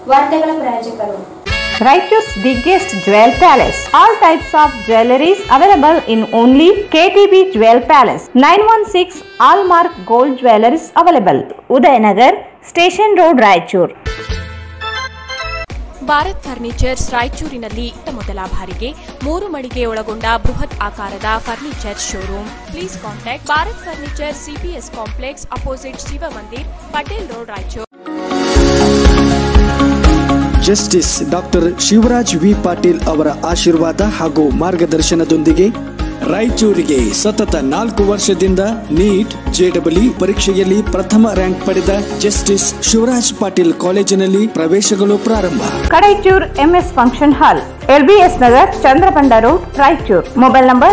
ವಾರ್ತೆಗಳ ಪ್ರಾಯೋಜಕರು Raichur's biggest jewel palace. All types of jewelries available in only KTB Jewel Palace. 916 Allmark Gold Jewelries available. Udayanagar, Station Road, Raichur. Bharat furnitures ರಾಯಚೂರಿನಲ್ಲಿ ಮೊದಲ ಬಾರಿಗೆ 3 ಮಳಿಗೆ ಒಳಗೊಂಡ ಬೃಹತ್ ಆಕಾರದ furniture showroom. Please contact Bharat furniture CPS complex opposite Shiva Mandir, Patel road, Raichur. Justice doctor Shivaraj V Patil ಅವರ ಆಶೀರ್ವಾದ ಹಾಗೂ ಮಾರ್ಗದರ್ಶನದೊಂದಿಗೆ ರಾಯಚೂರಿಗೆ ಸತತ 4 ವರ್ಷದಿಂದ ನೀಟ್ ಜೆಡಬ್ಲ್ಯೂ ಪರೀಕ್ಷೆಯಲ್ಲಿ ಪ್ರಥಮ ರ್ಯಾಂಕ್ ಪಡೆದ ಜಸ್ಟಿಸ್ ಶಿವರಾಜ್ ಪಾಟೀಲ್ ಕಾಲೇಜಿನಲ್ಲಿ ಪ್ರವೇಶಗಳು ಪ್ರಾರಂಭ. Kadaichur MS function hall, LBS Nagar, Chandrabanda road, Raichur. Mobile number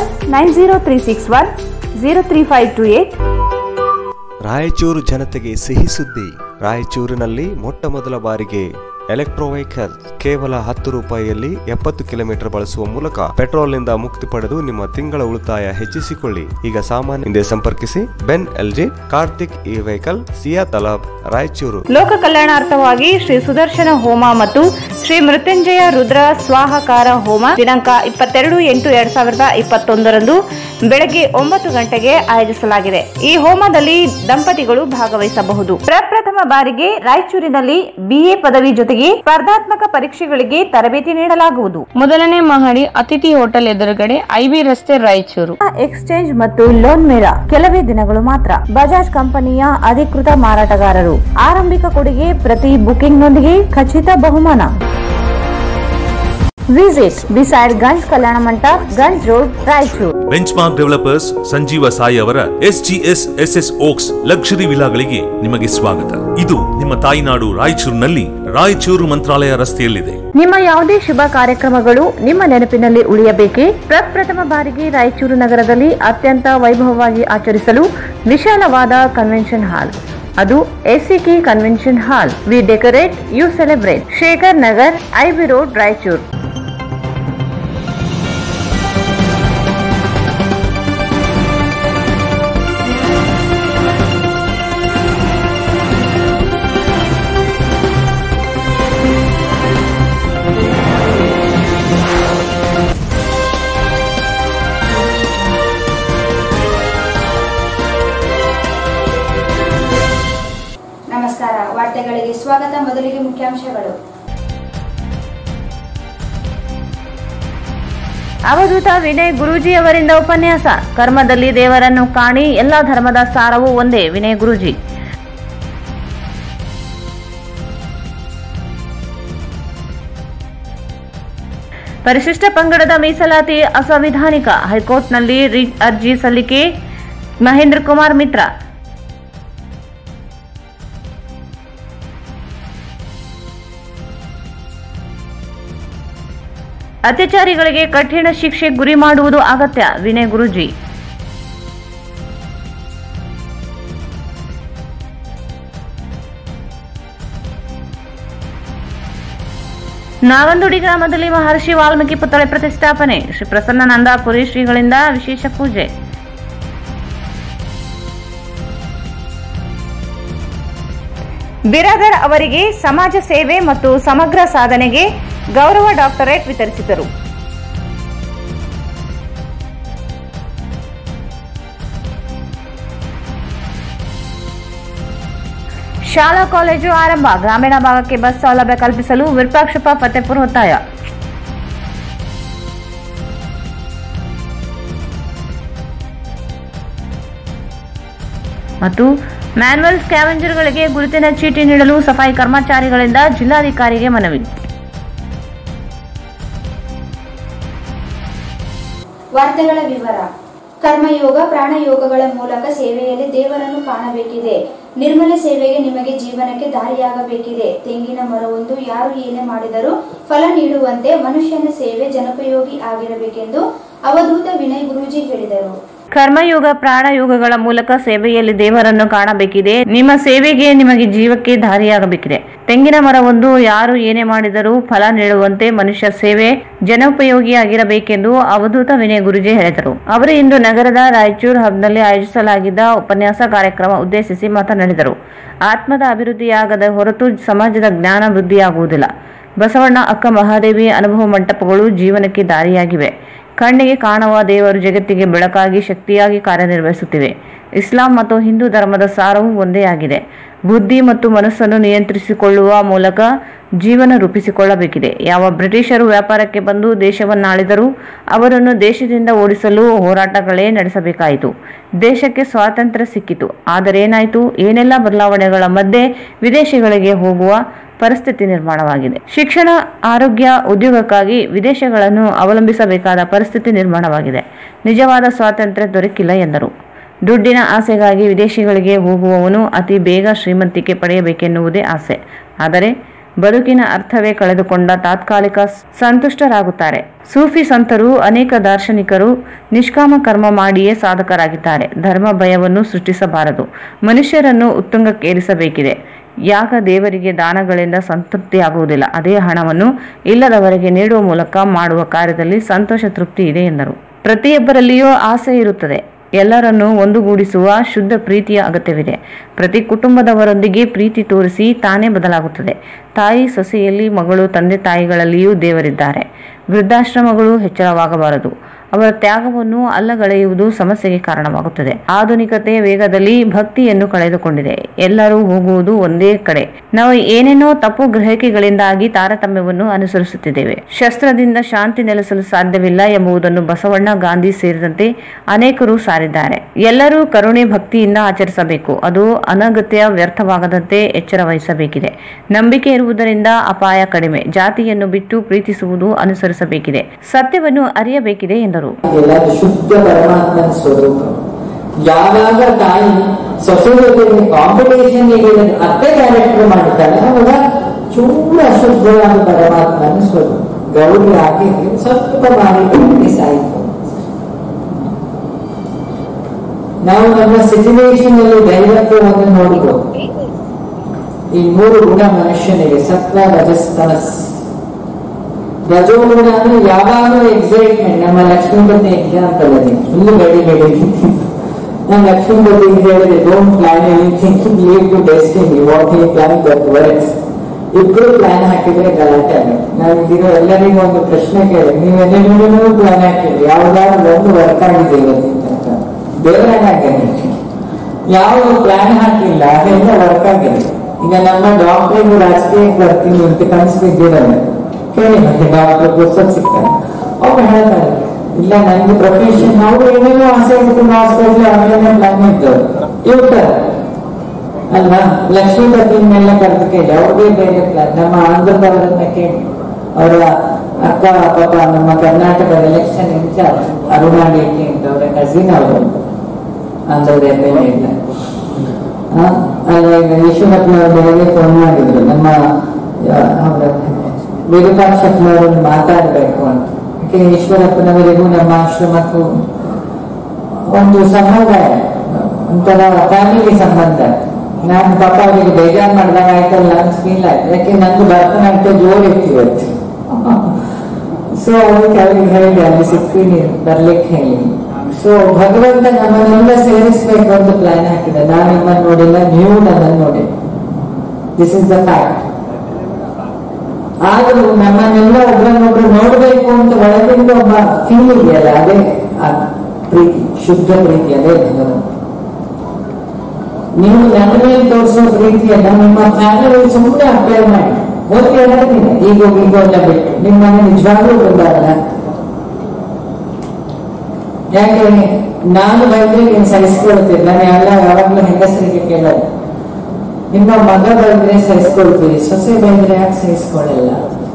9036103528. Raichur ಜನತೆಗೆ ಸಿಹಿ ಸುದ್ದಿ. ರಾಯಚೂರಿನಲ್ಲಿ ಮೊಟ್ಟ ಮೊದಲ ಬಾರಿಗೆ ಎಲೆಕ್ಟ್ರೋ ವೆಹಿಕಲ್ ಕೇವಲ 10 ರೂಪಾಯಿಯಲ್ಲಿ 70 ಕಿಲೋಮೀಟರ್ ಬಳಸುವ ಮೂಲಕ ಪೆಟ್ರೋಲ್ನಿಂದ ಮುಕ್ತಿ ಪಡೆದು ನಿಮ್ಮ ತಿಂಗಳ ಉಳಿತಾಯ ಹೆಚ್ಚಿಸಿಕೊಳ್ಳಿ. ಈಗ ಸಾಮಾನ್ಯ ಹಿಂದೆ ಸಂಪರ್ಕಿಸಿ. Benling, Karthik E vehicle, Siya Talab, Raichur. ಲೋಕ ಕಲ್ಯಾಣಾರ್ಥವಾಗಿ ಶ್ರೀ ಸುದರ್ಶನ ಹೋಮ ಮತ್ತು ಶ್ರೀ ಮೃತ್ಯುಂಜಯ ರುದ್ರ ಸ್ವಾಹಕಾರ ಹೋಮ ದಿನಾಂಕ 22/8/2021 ಬೆಳಗ್ಗೆ 9 ಗಂಟೆಗೆ ಆಯೋಜಿಸಲಾಗಿದೆ. ಈ ಹೋಮದಲ್ಲಿ ದಂಪತಿಗಳು ಭಾಗವಹಿಸಬಹುದು. ಪ್ರಪ್ರಥಮ ಬಾರಿಗೆ ರಾಯಚೂರಿನಲ್ಲಿ BA ಪದವಿ ಜೊತೆಗೆ ಸ್ಪರ್ಧಾತ್ಮಕ ಪರೀಕ್ಷೆಗಳಿಗೆ ತರಬೇತಿ ನೀಡಲಾಗುವುದು. ಮೊದಲನೇ ಮಹಡಿ ಅತಿಥಿ ಹೋಟೆಲ್ ಎದುರುಗಡೆ, IB ರಸ್ತೆ, ರಾಯಚೂರು. ಎಕ್ಸ್ಚೇಂಜ್ ಮತ್ತು ಲೋನ್ ಮೇಳ ಕೆಲವೇ ದಿನಗಳು ಮಾತ್ರ. ಬಜಾಜ್ ಕಂಪನಿಯ ಅಧಿಕೃತ ಮಾರಾಟಗಾರರು. ಆರಂಭಿಕ ಕೊಡುಗೆ ಪ್ರತಿ ಬುಕಿಂಗ್ನೊಂದಿಗೆ ಖಚಿತ ಬಹುಮಾನ. ವಿಸಿಟ್ ಬಿಸೈಡ್ ಗಂಜ್ ಕಲ್ಯಾಣ ಮಂಟಪ, Ganj road, Raichur. Benchmark developers Sanjeeva Sai ಅವರ SGS SS ಓಕ್ಸ್ ಲಕ್ಸುರಿ ವಿಲಾಗಳಿಗೆ ನಿಮಗೆ ಸ್ವಾಗತ. ಇದು ನಿಮ್ಮ ತಾಯಿನಾಡು ರಾಯಚೂರಿನಲ್ಲಿ, ರಾಯಚೂರು ಮಂತ್ರಾಲಯ ರಸ್ತೆಯಲ್ಲಿದೆ. ನಿಮ್ಮ ಯಾವುದೇ ಶುಭ ಕಾರ್ಯಕ್ರಮಗಳು ನಿಮ್ಮ ನೆನಪಿನಲ್ಲಿ ಉಳಿಯಬೇಕೇ? ಪ್ರಪ್ರಥಮ ಬಾರಿಗೆ ರಾಯಚೂರು ನಗರದಲ್ಲಿ ಅತ್ಯಂತ ವೈಭವವಾಗಿ ಆಚರಿಸಲು ವಿಶಾಲವಾದ ಕನ್ವೆನ್ಷನ್ ಹಾಲ್, ಅದು SCK convention hall. We decorate, you celebrate. Shekhar Nagar, IB road, Raichur. ನಮಸ್ಕಾರ, ವಾರ್ತೆಗಳಿಗೆ ಸ್ವಾಗತ. ಮೊದಲಿಗೆ ಮುಖ್ಯಾಂಶಗಳು. ಅವಧೂತ ವಿನಯ್ ಗುರೂಜಿ ಅವರಿಂದ ಉಪನ್ಯಾಸ. ಕರ್ಮದಲ್ಲಿ ದೇವರನ್ನು ಕಾಣಿ, ಎಲ್ಲಾ ಧರ್ಮದ ಸಾರವೂ ಒಂದೇ. ವಿನಯ್ ಗುರೂಜಿ. ಪರಿಶಿಷ್ಟ ಪಂಗಡದ ಮೀಸಲಾತಿ ಅಸಂವಿಧಾನಿಕ, ಹೈಕೋರ್ಟ್ನಲ್ಲಿ ಅರ್ಜಿ ಸಲ್ಲಿಕೆ. ಮಹೇಂದ್ರ ಕುಮಾರ್ ಮಿತ್ರ. ಅತ್ಯಾಚಾರಿಗಳಿಗೆ ಕಠಿಣ ಶಿಕ್ಷೆ ಗುರಿ ಮಾಡುವುದು ಅಗತ್ಯ. ವಿನಯ್ ಗುರೂಜಿ. ನಾಗಂದುಡಿ ಗ್ರಾಮದಲ್ಲಿ ಮಹರ್ಷಿ ವಾಲ್ಮೀಕಿ ಪುತ್ಥಳಿ ಪ್ರತಿಷ್ಠಾಪನೆ. ಶ್ರೀ ಪ್ರಸನ್ನಾನಂದಪುರಿ ಶ್ರೀಗಳಿಂದ ವಿಶೇಷ ಪೂಜೆ. ಬಿರಾದರ್ ಅವರಿಗೆ ಸಮಾಜ ಸೇವೆ ಮತ್ತು ಸಮಗ್ರ ಸಾಧನೆಗೆ ಗೌರವ ಡಾಕ್ಟರೇಟ್ ವಿತರಿಸಿದರು. ಶಾಲಾ ಕಾಲೇಜು ಆರಂಭ, ಗ್ರಾಮೀಣ ಭಾಗಕ್ಕೆ ಬಸ್ ಸೌಲಭ್ಯ ಕಲ್ಪಿಸಲು ವಿರೂಪಾಕ್ಷಪ್ಪ ಫತೇಪುರ ಒತ್ತಾಯ. ಮತ್ತು ಮ್ಯಾನ್ಯುವಲ್ ಸ್ಕ್ಯಾವೆಂಜರ್ಗಳಿಗೆ ಗುರುತಿನ ಚೀಟಿ ನೀಡಲು ಸಫಾಯಿ ಕರ್ಮಚಾರಿಗಳಿಂದ ಜಿಲ್ಲಾಧಿಕಾರಿಗೆ ಮನವಿ. ವಾರ್ತೆಗಳ ವಿವರ. ಕರ್ಮಯೋಗ, ಪ್ರಾಣಯೋಗಗಳ ಮೂಲಕ ಸೇವೆಯಲ್ಲಿ ದೇವರನ್ನು ಕಾಣಬೇಕಿದೆ. ನಿರ್ಮಲ ಸೇವೆಗೆ ನಿಮಗೆ ಜೀವನಕ್ಕೆ ದಾರಿಯಾಗಬೇಕಿದೆ. ತೆಂಗಿನ ಮರವೊಂದು ಯಾರು ಏನೇ ಮಾಡಿದರೂ ಫಲ ನೀಡುವಂತೆ ಮನುಷ್ಯನ ಸೇವೆ ಜನೋಪಯೋಗಿ ಆಗಿರಬೇಕೆಂದು ಅವಧೂತ ವಿನಯ್ ಗುರೂಜಿ ಹೇಳಿದರು. ಕರ್ಮಯೋಗ ಪ್ರಾಣಯೋಗಗಳ ಮೂಲಕ ಸೇವೆಯಲ್ಲಿ ದೇವರನ್ನು ಕಾಣಬೇಕಿದೆ. ನಿಮ್ಮ ಸೇವೆಗೆ ನಿಮಗೆ ಜೀವಕ್ಕೆ ದಾರಿಯಾಗಬೇಕಿದೆ. ತೆಂಗಿನ ಮರವೊಂದು ಯಾರು ಏನೇ ಮಾಡಿದರೂ ಫಲ ನೀಡುವಂತೆ ಮನುಷ್ಯ ಸೇವೆ ಜನೋಪಯೋಗಿಯಾಗಿರಬೇಕೆಂದು ಅವಧೂತ ವಿನಯ ಗುರೂಜಿ ಹೇಳಿದರು. ಅವರು ಇಂದು ನಗರದ ರಾಯಚೂರು ಹಬ್ನಲ್ಲಿ ಆಯೋಜಿಸಲಾಗಿದ್ದ ಉಪನ್ಯಾಸ ಕಾರ್ಯಕ್ರಮ ಉದ್ದೇಶಿಸಿ ಮಾತನಾಡಿದರು. ಆತ್ಮದ ಅಭಿವೃದ್ಧಿಯಾಗದ ಹೊರತು ಸಮಾಜದ ಜ್ಞಾನ ವೃದ್ಧಿಯಾಗುವುದಿಲ್ಲ. ಬಸವಣ್ಣ, ಅಕ್ಕ ಮಹಾದೇವಿ ಅನುಭವ ಮಂಟಪಗಳು ಜೀವನಕ್ಕೆ ದಾರಿಯಾಗಿವೆ. ಕಣ್ಣಿಗೆ ಕಾಣುವ ದೇವರು ಜಗತ್ತಿಗೆ ಬೆಳಕಾಗಿ ಶಕ್ತಿಯಾಗಿ ಕಾರ್ಯನಿರ್ವಹಿಸುತ್ತಿವೆ. ಇಸ್ಲಾಂ ಮತ್ತು ಹಿಂದೂ ಧರ್ಮದ ಸಾರವು ಒಂದೇ ಆಗಿದೆ. ಬುದ್ಧಿ ಮತ್ತು ಮನಸ್ಸನ್ನು ನಿಯಂತ್ರಿಸಿಕೊಳ್ಳುವ ಮೂಲಕ ಜೀವನ ರೂಪಿಸಿಕೊಳ್ಳಬೇಕಿದೆ. ಯಾವ ಬ್ರಿಟಿಷರು ವ್ಯಾಪಾರಕ್ಕೆ ಬಂದು ದೇಶವನ್ನಾಳಿದರೂ ಅವರನ್ನು ದೇಶದಿಂದ ಓಡಿಸಲು ಹೋರಾಟಗಳೇ ನಡೆಸಬೇಕಾಯಿತು. ದೇಶಕ್ಕೆ ಸ್ವಾತಂತ್ರ್ಯ ಸಿಕ್ಕಿತು. ಆದರೆ ಏನಾಯಿತು? ಏನೆಲ್ಲ ಬದಲಾವಣೆಗಳ ಮಧ್ಯೆ ವಿದೇಶಗಳಿಗೆ ಹೋಗುವ ಪರಿಸ್ಥಿತಿ ನಿರ್ಮಾಣವಾಗಿದೆ. ಶಿಕ್ಷಣ, ಆರೋಗ್ಯ, ಉದ್ಯೋಗಕ್ಕಾಗಿ ವಿದೇಶಗಳನ್ನು ಅವಲಂಬಿಸಬೇಕಾದ ಪರಿಸ್ಥಿತಿ ನಿರ್ಮಾಣವಾಗಿದೆ. ನಿಜವಾದ ಸ್ವಾತಂತ್ರ್ಯ ದೊರಕಿಲ್ಲ ಎಂದರು. ದುಡ್ಡಿನ ಆಸೆಗಾಗಿ ವಿದೇಶಗಳಿಗೆ ಹೋಗುವವನು ಅತಿ ಬೇಗ ಶ್ರೀಮಂತಿಕೆ ಪಡೆಯಬೇಕೆನ್ನುವುದೇ ಆಸೆ. ಆದರೆ ಬದುಕಿನ ಅರ್ಥವೇ ಕಳೆದುಕೊಂಡ ತಾತ್ಕಾಲಿಕ ಸಂತುಷ್ಟರಾಗುತ್ತಾರೆ. ಸೂಫಿ ಸಂತರು, ಅನೇಕ ದಾರ್ಶನಿಕರು ನಿಷ್ಕಾಮ ಕರ್ಮ ಮಾಡಿಯೇ ಸಾಧಕರಾಗಿದ್ದಾರೆ. ಧರ್ಮ ಭಯವನ್ನು ಸೃಷ್ಟಿಸಬಾರದು. ಮನುಷ್ಯರನ್ನು ಉತ್ತುಂಗಕ್ಕೇರಿಸಬೇಕಿದೆ. ಯಾಗ ದೇವರಿಗೆ ದಾನಗಳಿಂದ ಸಂತೃಪ್ತಿಯಾಗುವುದಿಲ್ಲ. ಅದೇ ಹಣವನ್ನು ಇಲ್ಲದವರಿಗೆ ನೀಡುವ ಮೂಲಕ ಮಾಡುವ ಕಾರ್ಯದಲ್ಲಿ ಸಂತೋಷ, ತೃಪ್ತಿ ಇದೆ ಎಂದರು. ಪ್ರತಿಯೊಬ್ಬರಲ್ಲಿಯೂ ಆಸೆ ಇರುತ್ತದೆ. ಎಲ್ಲರನ್ನೂ ಒಂದುಗೂಡಿಸುವ ಶುದ್ಧ ಪ್ರೀತಿಯ ಅಗತ್ಯವಿದೆ. ಪ್ರತಿ ಕುಟುಂಬದವರೊಂದಿಗೆ ಪ್ರೀತಿ ತೋರಿಸಿ ತಾನೇ ಬದಲಾಗುತ್ತದೆ. ತಾಯಿ ಸೊಸೆಯಲ್ಲಿ, ಮಗಳು ತಂದೆ ತಾಯಿಗಳಲ್ಲಿಯೂ ದೇವರಿದ್ದಾರೆ. ವೃದ್ಧಾಶ್ರಮಗಳು ಹೆಚ್ಚಳವಾಗಬಾರದು. ಅವರ ತ್ಯಾಗವನ್ನು ಅಲ್ಲಗಳೆಯುವುದು ಸಮಸ್ಯೆಗೆ ಕಾರಣವಾಗುತ್ತದೆ. ಆಧುನಿಕತೆಯ ವೇಗದಲ್ಲಿ ಭಕ್ತಿಯನ್ನು ಕಳೆದುಕೊಂಡಿದೆ. ಎಲ್ಲರೂ ಹೋಗುವುದು ಒಂದೇ ಕಡೆ. ನಾವು ಏನೇನೋ ತಪ್ಪು ಗ್ರಹಿಕೆಗಳಿಂದಾಗಿ ತಾರತಮ್ಯವನ್ನು ಅನುಸರಿಸುತ್ತಿದ್ದೇವೆ. ಶಸ್ತ್ರದಿಂದ ಶಾಂತಿ ನೆಲೆಸಲು ಸಾಧ್ಯವಿಲ್ಲ ಎಂಬುದನ್ನು ಬಸವಣ್ಣ, ಗಾಂಧಿ ಸೇರಿದಂತೆ ಅನೇಕರು ಸಾರಿದ್ದಾರೆ. ಎಲ್ಲರೂ ಕರುಣೆ ಭಕ್ತಿಯಿಂದ ಆಚರಿಸಬೇಕು. ಅದು ಅನಗತ್ಯ ವ್ಯರ್ಥವಾಗದಂತೆ ಎಚ್ಚರ ವಹಿಸಬೇಕಿದೆ. ನಂಬಿಕೆ ಇರುವುದರಿಂದ ಅಪಾಯ ಕಡಿಮೆ. ಜಾತಿಯನ್ನು ಬಿಟ್ಟು ಪ್ರೀತಿಸುವುದು ಅನುಸರಿಸಬೇಕಿದೆ. ಸತ್ಯವನ್ನು ಅರಿಯಬೇಕಿದೆ ಎಂದರು. ಶುದ್ಧ ಪರಮಾತ್ಮನ ಸ್ವರೂಪ. ಯಾವಾಗ ತಾಯಿ ಸೊಸೆ ಜೊತೆಗೆ ಕಾಂಪಿಟೇಷನ್ ಅತ್ತೆ ಕ್ಯಾರೆಕ್ಟರ್ ಮಾಡ್ತಾರೆ, ಅವಾಗ ಚೂರು ಅಶುದ್ಧವಾದ ಪರಮಾತ್ಮನ ಸ್ವರೂಪ. ಗೌರಿ ಹಾಕಿ ಸ್ವಲ್ಪ ಮಾಡಿ ಸಾಯಿತು. ನಾವು ನಮ್ಮ ಸಿಚುವೇಶನ್ ಅಲ್ಲಿ ದೈವತ್ವವನ್ನು ನೋಡಿಕೊಂಡು ಈ ಮೂರು ಗುಣ ಮನುಷ್ಯನಿಗೆ ಸತ್ವ, ರಜಸ್, ತಮಸ್. ರಜೋಗುಣ ಅಂದ್ರೆ ಯಾವಾಗಲೂ ಎಕ್ಸೈಟ್ಮೆಂಟ್. ನಮ್ಮ ಲಕ್ಷ್ಮೀಪತಿ ಎಕ್ಸಾಂಪಲ್ ಅದೇ ಫುಲ್ ಗಡಿ ನಾನು ಲಕ್ಷ್ಮೀಪತಿ ಹೇಳಿದೆ, don't plan anything, leave to destiny, what you plan that works. ಇಬ್ರು ಪ್ಲಾನ್ ಹಾಕಿದ್ರೆ ಗಲಾಟೆ ಆಗುತ್ತೆ. ನಾವಿರೋ ಎಲ್ಲರಿಗೂ ಒಂದು ಪ್ರಶ್ನೆ ಕೇಳಿ, ನೀವೆಲ್ಲರೂ ಪ್ಲಾನ್ ಹಾಕಿದ್ರಿ, ಯಾವ್ದಾದ್ರು ಒಂದು ವರ್ಕ್ ಆಗಿದೆ ಇವತ್ತಿನ ತನಕ? ಬೇರೆ ಯಾವುದು ಪ್ಲಾನ್ ಹಾಕಿಲ್ಲ ಅದೆಲ್ಲ ವರ್ಕ್ ಆಗಿದೆ. ಈಗ ನಮ್ಮ ಡಾಕ್ಟರ್ಗೂ ರಾಜಕೀಯಕ್ಕೆ ಬರ್ತೀನಿ ಅಂತ ಕನಸು ಬಿದ್ದಿರಲ್ಲ, ಕೇಳಿ ಮತ್ತೆ ಡಾಕ್ಟರ್ ಪುಸ್ತಕ ಸಿಗ್ತಾರೆ. ಅವ್ರು ಹೇಳ್ತಾರೆ, ಇಲ್ಲ ನನ್ಗೆ ಪ್ರೊಫೆಷನ್, ಅವ್ರು ಏನೇನೋ ಆಸೆ ಇಟ್ಕೊಂಡು ಹಾಸ್ಪಿಟ್ಲ್ ಅವರೇನೇ ಪ್ಲಾನ್ ಇದ್ದವ್ರು ಇರ್ತಾರೆ ಅಲ್ವಾ. ಲಕ್ಷ್ಮೀಪತಿನೆಲ್ಲ ಕರೆದು ಕೇಳಿ, ಅವ್ರಿಗೆ ಬೇರೆ ಪ್ಲಾನ್. ನಮ್ಮ ಆಂಧ್ರದವರನ್ನ ಕೇಳಿ, ಅವರ ಅಕ್ಕ ಪಾಪ ನಮ್ಮ ಕರ್ನಾಟಕದ ಎಲೆಕ್ಷನ್ ಇನ್ಚಾರ್ಜ್ ಅರುಣಾ ಜೇಟ್ಲಿ ಅಂತ ಅವರ ಕಸಿನ್ ಅವರು ಆಂಧ್ರದ ಎಮ್.ಎಲ್.ಎ ಇದ್ದಾರೆ. ಅಲ್ಲ ಈಶ್ವರಪ್ಪನವ್ರ ಬೆಳಗ್ಗೆ ಫೋನ್ ಮಾಡಿದ್ರು, ನಮ್ಮ ವಿರೂಪಾಕ್ಷಪ್ಪನವ್ರನ್ನ ಮಾತಾಡ್ಬೇಕು ಅಂತ. ಯಾಕೆ ಈಶ್ವರಪ್ಪನವರಿಗೂ ನಮ್ಮ ಆಶ್ರಮಕ್ಕೂ ಒಂದು ಸಂಬಂಧ, ಒಂಥರ ಫ್ಯಾಮಿಲಿ ಸಂಬಂಧ. ನಾನು ಪಾಪ ಅವರಿಗೆ ಬೇಜಾರು ಮಾಡಿದಾಗ ಆಯ್ತಲ್ಲ ಅಂತ ಫೀಲ್ ಆಯ್ತು. ಯಾಕೆ ನಂದು ಭರತನಾಟ್ಯ ಜೋರಿತ್ತು ಇವತ್ತು. ಸೊ ಅದಕ್ಕೆ ಅವ್ರಿಗೆ ಹೇಳಿ, ಅಲ್ಲಿ ಸಿಕ್ತೀನಿ ಬರ್ಲಿಕ್ಕೆ ಹೇಳಿ. ಸೊ ಭಗವಂತ ನಮ್ಮನ್ನೆಲ್ಲ ಸೇರಿಸ್ಬೇಕು ಅಂತ ಪ್ಲಾನ್ ಹಾಕಿದೆ. ನಾನು ನಿಮ್ಮನ್ನು ನೋಡಿಲ್ಲ, ನೀವು ನನ್ನನ್ನು ನೋಡಿ. This is the fact. ಆದ್ರೂ ನಮ್ಮನ್ನೆಲ್ಲ ಒಬ್ಬರನ್ನೊಬ್ರು ನೋಡ್ಬೇಕು ಅಂತ ಒಳಗಿಂದ ಒಬ್ಬ ಫೀಲ್ ಇದೆಯಲ್ಲ, ಅದೇ ಪ್ರೀತಿ, ಶುದ್ಧ ಪ್ರೀತಿ. ಅದೇ ಭಗವಂತ. ನೀವು ನನ್ನ ಮೇಲೆ ತೋರಿಸೋ ಪ್ರೀತಿಯನ್ನ ನಿಮ್ಮ ಫ್ಯಾಮಿಲಿ ಸುಮ್ಮನೆ ಅಪ್ಲೈ ಮಾಡಿ. ಒಂದು ಹೇಳ್ತೀನಿ, ಈಗ ಎಲ್ಲ ಬಿಟ್ಟು ನಿಮ್ಮ ಮನೆ ನಿಜವಾಗ್ಲೂ ಬಂದಾಗಲ್ಲ. ಯಾಕೆ ನಾನು ಬಂದ್ರೆ ನೀನು ಸಹಿಸ್ಕೊಳ್ತೀರಿ. ನಾನು ಯಾವಾಗ್ಲೂ ಹೆಂಗಸರಿಗೆ ಕೇಳೋದು, ನಿಮ್ಮ ಮಗ ಬಂದ್ರೆ ಸಹಿಸ್ಕೊಳ್ತೀರಿ, ಸೊಸೆ ಬಂದ್ರೆ ಯಾಕೆ ಸಹಿಸ್ಕೊಳ್ಳಲ್ಲ?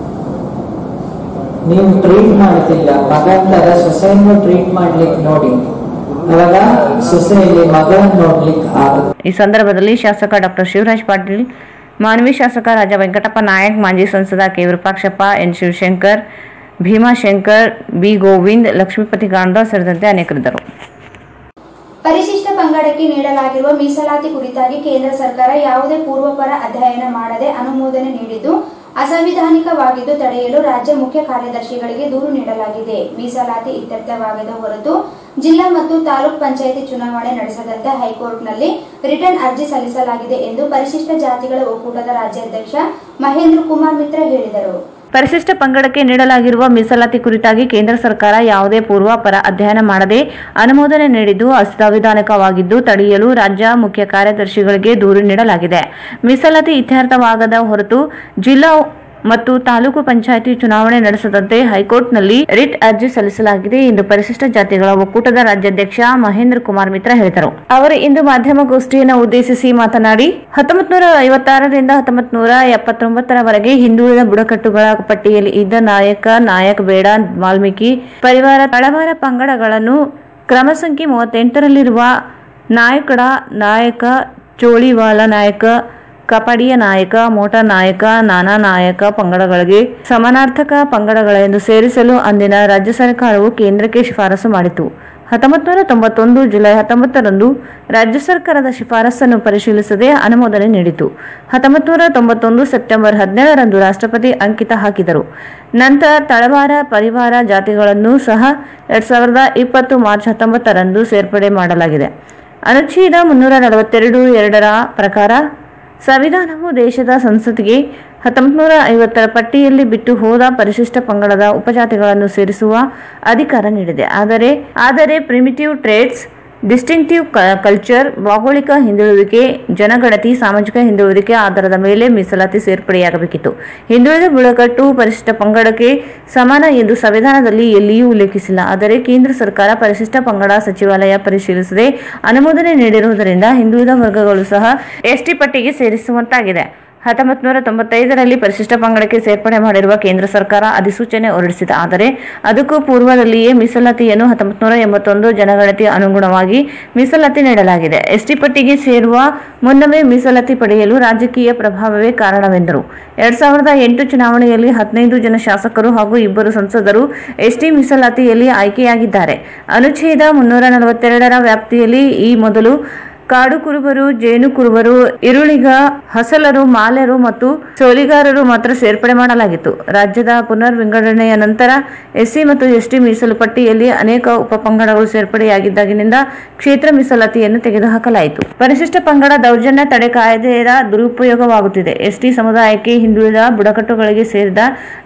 ನೀವು ಟ್ರೀಟ್ ಮಾಡ್ತಿಲ್ಲ, ಮಗನ ತರ ಸೊಸೆಯನ್ನು ಟ್ರೀಟ್ ಮಾಡ್ಲಿಕ್ಕೆ ನೋಡಿ, ಅವಾಗ ಸೊಸೆಯಲ್ಲಿ ಮಗನ ನೋಡ್ಲಿಕ್ಕೆ ಆಗುತ್ತೆ. ಈ ಸಂದರ್ಭದಲ್ಲಿ ಶಾಸಕ ಡಾಕ್ಟರ್ ಶಿವರಾಜ್ ಪಾಟೀಲ್, ಮಾನ್ವಿ ಶಾಸಕ ರಾಜ ವೆಂಕಟಪ್ಪ ನಾಯಕ್, ಮಾಜಿ ಸಂಸದ K Virupakshappa, N Shivashankar, Bhimashankar, B Govind, Lakshmipathi ಗಾಂಧ ಸೇರಿದಂತೆ ಅನೇಕರಿದ್ದರು. ಪರಿಶಿಷ್ಟ ಪಂಗಡಕ್ಕೆ ನೀಡಲಾಗಿರುವ ಮೀಸಲಾತಿ ಕುರಿತಾಗಿ ಕೇಂದ್ರ ಸರ್ಕಾರ ಯಾವುದೇ ಪೂರ್ವಪರ ಅಧ್ಯಯನ ಮಾಡದೆ ಅನುಮೋದನೆ ನೀಡಿದ್ದು ಅಸಂವಿಧಾನಿಕವಾಗಿದ್ದು ತಡೆಯಲು ರಾಜ್ಯ ಮುಖ್ಯ ಕಾರ್ಯದರ್ಶಿಗಳಿಗೆ ದೂರು ನೀಡಲಾಗಿದೆ. ಮೀಸಲಾತಿ ಇತ್ಯರ್ಥವಾಗದ ಹೊರತು ಜಿಲ್ಲಾ ಮತ್ತು ತಾಲೂಕ್ ಪಂಚಾಯಿತಿ ಚುನಾವಣೆ ನಡೆಸದಂತೆ ಹೈಕೋರ್ಟ್ನಲ್ಲಿ ರಿಟರ್ನ್ ಅರ್ಜಿ ಸಲ್ಲಿಸಲಾಗಿದೆ ಎಂದು ಪರಿಶಿಷ್ಟ ಜಾತಿಗಳ ಒಕ್ಕೂಟದ ರಾಜ್ಯಾಧ್ಯಕ್ಷ ಮಹೇಂದ್ರ ಕುಮಾರ್ ಮಿತ್ರ ಹೇಳಿದರು. ಪರಿಶಿಷ್ಟ ಪಂಗಡಕ್ಕೆ ನೀಡಲಾಗಿರುವ ಮೀಸಲಾತಿ ಕುರಿತಾಗಿ ಕೇಂದ್ರ ಸರ್ಕಾರ ಯಾವುದೇ ಪೂರ್ವಾಪರ ಅಧ್ಯಯನ ಮಾಡದೆ ಅನುಮೋದನೆ ನೀಡಿದ್ದು ಅಸಂವಿಧಾನಿಕವಾಗಿದ್ದು ತಡೆಯಲು ರಾಜ್ಯ ಮುಖ್ಯ ಕಾರ್ಯದರ್ಶಿಗಳಿಗೆ ದೂರು ನೀಡಲಾಗಿದೆ. ಮೀಸಲಾತಿ ಇತ್ಯರ್ಥವಾಗದ ಹೊರತು ಜಿಲ್ಲಾ ಮತ್ತು ತಾಲೂಕು ಪಂಚಾಯಿತಿ ಚುನಾವಣೆ ನಡೆಸದಂತೆ ಹೈಕೋರ್ಟ್ನಲ್ಲಿ ರಿಟ್ ಅರ್ಜಿ ಸಲ್ಲಿಸಲಾಗಿದೆ ಎಂದು ಪರಿಶಿಷ್ಟ ಜಾತಿಗಳ ಒಕ್ಕೂಟದ ರಾಜ್ಯಾಧ್ಯಕ್ಷ ಮಹೇಂದ್ರ ಕುಮಾರ್ ಮಿತ್ರ ಹೇಳಿದರು. ಅವರು ಇಂದು ಮಾಧ್ಯಮಗೋಷ್ಠಿಯನ್ನು ಉದ್ದೇಶಿಸಿ ಮಾತನಾಡಿ 1956ರಿಂದ 1979ರವರೆಗೆ ಹಿಂದುಳಿದ ಬುಡಕಟ್ಟುಗಳ ಪಟ್ಟಿಯಲ್ಲಿ ಇದ್ದ ನಾಯಕ್ ಬೇಡ ವಾಲ್ಮೀಕಿ ಪರಿವಾರ ತಳವಾರ ಪಂಗಡಗಳನ್ನು ಕ್ರಮ ಸಂಖ್ಯೆ 38ರಲ್ಲಿರುವ ನಾಯಕಡ ನಾಯಕ ಚೋಳಿವಾಲ ನಾಯಕ ಕಪಾಡಿಯ ನಾಯಕ ಮೋಟ ನಾಯಕ ನಾನಾ ನಾಯಕ ಪಂಗಡಗಳಿಗೆ ಸಮಾನಾರ್ಥಕ ಪಂಗಡಗಳೆಂದು ಸೇರಿಸಲು ಅಂದಿನ ರಾಜ್ಯ ಸರ್ಕಾರವು ಕೇಂದ್ರಕ್ಕೆ ಶಿಫಾರಸು ಮಾಡಿತು. 1991 ಜುಲೈ 19ರಂದು ರಾಜ್ಯ ಸರ್ಕಾರದ ಶಿಫಾರಸನ್ನು ಪರಿಶೀಲಿಸದೆ ಅನುಮೋದನೆ ನೀಡಿತು. 1991 ಸೆಪ್ಟೆಂಬರ್ 17ರಂದು ರಾಷ್ಟ್ರಪತಿ ಅಂಕಿತ ಹಾಕಿದರು. ನಂತರ ತಳವಾರ ಪರಿವಾರ ಜಾತಿಗಳನ್ನು ಸಹ 2020 ಮಾರ್ಚ್ 19ರಂದು ಸೇರ್ಪಡೆ ಮಾಡಲಾಗಿದೆ. ಅನುಚ್ಛೇದ 342(2) ಪ್ರಕಾರ ಸಂವಿಧಾನವು ದೇಶದ ಸಂಸತ್ತಿಗೆ 1950ರ ಪಟ್ಟಿಯಲ್ಲಿ ಬಿಟ್ಟು ಹೋದ ಪರಿಶಿಷ್ಟ ಪಂಗಡದ ಉಪಜಾತಿಗಳನ್ನು ಸೇರಿಸುವ ಅಧಿಕಾರ ನೀಡಿದೆ. ಆದರೆ ಪ್ರಿಮಿಟಿವ್ ಟ್ರೇಡ್ಸ್, ಡಿಸ್ಟಿಂಕ್ಟಿವ್ ಕಲ್ಚರ್, ಭೌಗೋಳಿಕ ಹಿಂದುಳಿಕೆ, ಜನಗಣತಿ, ಸಾಮಾಜಿಕ ಹಿಂದುಳಿಕೆ ಆಧಾರದ ಮೇಲೆ ಮೀಸಲಾತಿ ಸೇರ್ಪಡೆಯಾಗಬೇಕಿತ್ತು. ಹಿಂದುಳಿದ ಬುಡಕಟ್ಟು ಪರಿಶಿಷ್ಟ ಪಂಗಡಕ್ಕೆ ಸಮಾನ ಎಂದು ಸಂವಿಧಾನದಲ್ಲಿ ಎಲ್ಲಿಯೂ ಉಲ್ಲೇಖಿಸಿಲ್ಲ. ಆದರೆ ಕೇಂದ್ರ ಸರ್ಕಾರ ಪರಿಶಿಷ್ಟ ಪಂಗಡ ಸಚಿವಾಲಯ ಪರಿಶೀಲಿಸದೆ ಅನುಮೋದನೆ ನೀಡಿರುವುದರಿಂದ ಹಿಂದುಳಿದ ವರ್ಗಗಳು ಸಹ ಎಸ್ಟಿ ಪಟ್ಟಿಗೆ ಸೇರಿಸುವಂತಾಗಿದೆ. 1995ರಲ್ಲಿ ಪರಿಶಿಷ್ಟ ಪಂಗಡಕ್ಕೆ ಸೇರ್ಪಡೆ ಮಾಡಿರುವ ಕೇಂದ್ರ ಸರ್ಕಾರ ಅಧಿಸೂಚನೆ ಹೊರಡಿಸಿದೆ. ಆದರೆ ಅದಕ್ಕೂ ಪೂರ್ವದಲ್ಲಿಯೇ ಮೀಸಲಾತಿಯನ್ನು 1981 ಜನಗಣತಿ ಅನುಗುಣವಾಗಿ ಮೀಸಲಾತಿ ನೀಡಲಾಗಿದೆ. ಎಸ್ಟಿ ಪಟ್ಟಿಗೆ ಸೇರುವ ಮುನ್ನವೇ ಮೀಸಲಾತಿ ಪಡೆಯಲು ರಾಜಕೀಯ ಪ್ರಭಾವವೇ ಕಾರಣವೆಂದರು. 2008 ಚುನಾವಣೆಯಲ್ಲಿ 15 ಜನ ಶಾಸಕರು ಹಾಗೂ 2 ಸಂಸದರು ಎಸ್ಟಿ ಮೀಸಲಾತಿಯಲ್ಲಿ ಆಯ್ಕೆಯಾಗಿದ್ದಾರೆ. ಅನುಚ್ಛೇದ 342ರ ವ್ಯಾಪ್ತಿಯಲ್ಲಿ ಈ ಮೊದಲು ಕಾಡು ಕುರುಬರು, ಜೇನು ಕುರುಬರು, ಇರುಳಿಗ, ಹಸಲರು, ಮಾಲೆರು ಮತ್ತು ಸೋಲಿಗಾರರು ಮಾತ್ರ ಸೇರ್ಪಡೆ ಮಾಡಲಾಗಿತ್ತು. ರಾಜ್ಯದ ಪುನರ್ ವಿಂಗಡಣೆಯ ನಂತರ ಎಸ್ಸಿ ಮತ್ತು ಎಸ್ಟಿ ಮೀಸಲು ಪಟ್ಟಿಯಲ್ಲಿ ಅನೇಕ ಉಪಪಂಗಡಗಳು ಸೇರ್ಪಡೆಯಾಗಿದ್ದಾಗಿನಿಂದ ಕ್ಷೇತ್ರ ಮೀಸಲಾತಿಯನ್ನು ತೆಗೆದುಹಾಕಲಾಯಿತು. ಪರಿಶಿಷ್ಟ ಪಂಗಡ ದೌರ್ಜನ್ಯ ತಡೆ ಕಾಯ್ದೆಯ ದುರುಪಯೋಗವಾಗುತ್ತಿದೆ. ಎಸ್ಟಿ ಸಮುದಾಯಕ್ಕೆ ಹಿಂದುಳಿದ ಬುಡಕಟ್ಟುಗಳಿಗೆ ಸೇರಿದ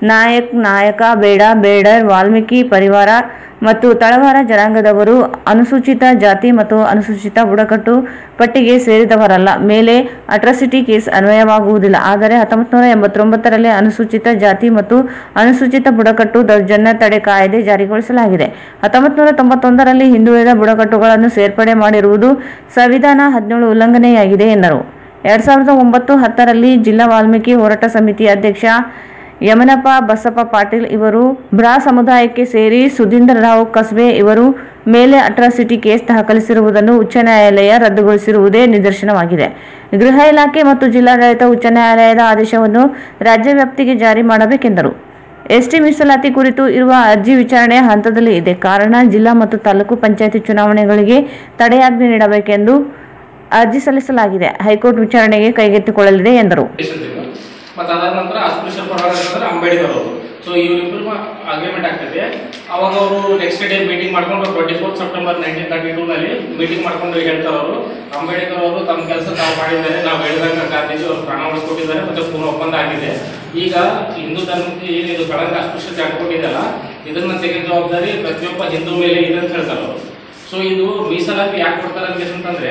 ನಾಯಕ ಬೇಡ, ಬೇಡರ್, ವಾಲ್ಮೀಕಿ ಪರಿವಾರ ಮತ್ತು ತಳವಾರ ಜನಾಂಗದವರು ಅನುಸೂಚಿತ ಜಾತಿ ಮತ್ತು ಅನುಸೂಚಿತ ಬುಡಕಟ್ಟು ಪಟ್ಟಿಗೆ ಸೇರಿದವರಲ್ಲ. ಮೇಲೆ ಅಟ್ರಾಸಿಟಿ ಕೇಸ್ ಅನ್ವಯವಾಗುವುದಿಲ್ಲ. ಆದರೆ 1989ರಲ್ಲಿ ಅನುಸೂಚಿತ ಜಾತಿ ಮತ್ತು ಅನುಸೂಚಿತ ಬುಡಕಟ್ಟು ದೌರ್ಜನ್ಯ ತಡೆ ಕಾಯ್ದೆ ಜಾರಿಗೊಳಿಸಲಾಗಿದೆ. 1991ರಲ್ಲಿ ಹಿಂದುಳಿದ ಬುಡಕಟ್ಟುಗಳನ್ನು ಸೇರ್ಪಡೆ ಮಾಡಿರುವುದು ಸಂವಿಧಾನ 17 ಉಲ್ಲಂಘನೆಯಾಗಿದೆ ಎಂದರು. 2009-10ರಲ್ಲಿ ಜಿಲ್ಲಾ ವಾಲ್ಮೀಕಿ ಹೋರಾಟ ಸಮಿತಿ ಅಧ್ಯಕ್ಷ ಯಮನಪ್ಪ ಬಸಪ್ಪ ಪಾಟೀಲ್ ಇವರು ಬ್ರಾ ಸಮುದಾಯಕ್ಕೆ ಸೇರಿ ಸುಧೀಂದ್ರರಾವ್ ಕಸ್ಬೆ ಇವರು ಮೇಲೆ ಅಟ್ರಾಸಿಟಿ ಕೇಸ್ ದಾಖಲಿಸಿರುವುದನ್ನು ಉಚ್ಚ ನ್ಯಾಯಾಲಯ ರದ್ದುಗೊಳಿಸಿರುವುದೇ ನಿದರ್ಶನವಾಗಿದೆ. ಗೃಹ ಇಲಾಖೆ ಮತ್ತು ಜಿಲ್ಲಾಡಳಿತ ಉಚ್ಚ ನ್ಯಾಯಾಲಯದ ಆದೇಶವನ್ನು ರಾಜ್ಯ ವ್ಯಾಪ್ತಿಗೆ ಜಾರಿ ಮಾಡಬೇಕೆಂದರು. ಎಸ್ಟಿ ಮೀಸಲಾತಿ ಕುರಿತು ಇರುವ ಅರ್ಜಿ ವಿಚಾರಣೆಯ ಹಂತದಲ್ಲಿ ಇದೆ. ಕಾರಣ ಜಿಲ್ಲಾ ಮತ್ತು ತಾಲೂಕು ಪಂಚಾಯಿತಿ ಚುನಾವಣೆಗಳಿಗೆ ತಡೆಯಾಜ್ಞೆ ನೀಡಬೇಕೆಂದು ಅರ್ಜಿ ಸಲ್ಲಿಸಲಾಗಿದೆ. ಹೈಕೋರ್ಟ್ ವಿಚಾರಣೆಗೆ ಕೈಗೆತ್ತಿಕೊಳ್ಳಲಿದೆ ಎಂದರು. ಮತ್ತು ಅದಾದ ನಂತರ ಅಸ್ಪೃಶ್ಯ ಪರವಾಗಿ ಅಂಬೇಡ್ಕರ್ ಅವರು. ಸೊ ಇವರಿಬ್ಬರು ಅಗ್ರಿಮೆಂಟ್ ಆಗ್ತದೆ. ಅವಾಗ ಅವರು ನೆಕ್ಸ್ಟ್ ಡೇ ಮೀಟಿಂಗ್ ಮಾಡ್ಕೊಂಡು 24 ಸೆಪ್ಟೆಂಬರ್ 1932ನಲ್ಲಿ ಮೀಟಿಂಗ್ ಮಾಡ್ಕೊಂಡು ಹೇಳ್ತಾರೆ ಅವರು, ಅಂಬೇಡ್ಕರ್ ಅವರು ತಮ್ಮ ಕೆಲಸ ತಾವು ಮಾಡಿದ್ದಾರೆ, ನಾವು ಹೇಳಿದಂಗೆ ಗಾಂಧೀಜಿ ಅವರು ಪ್ರಾಣ ಉಳಿಸ್ಕೊಟ್ಟಿದ್ದಾರೆ ಮತ್ತು ಪೂರ್ಣ ಒಪ್ಪಂದ ಆಗಿದೆ. ಈಗ ಹಿಂದೂ ಧರ್ಮಕ್ಕೆ ಏನಿದು ಕಳಂಕ ಅಸ್ಪೃಶ್ಯತೆ ಹಾಕೊಂಡಿದೆಯಲ್ಲ, ಇದನ್ನ ತೆಗೆದ ಜವಾಬ್ದಾರಿ ಪ್ರತಿಯೊಬ್ಬ ಹಿಂದೂ ಮೇಲೆ ಇದೆ ಅಂತ ಹೇಳ್ತಾರೆ ಅವರು. ಸೊ ಇದು ಮೀಸಲಾತಿ ಯಾಕೆ ಕೊಡ್ತಾರೆ ಅಂತಂದ್ರೆ,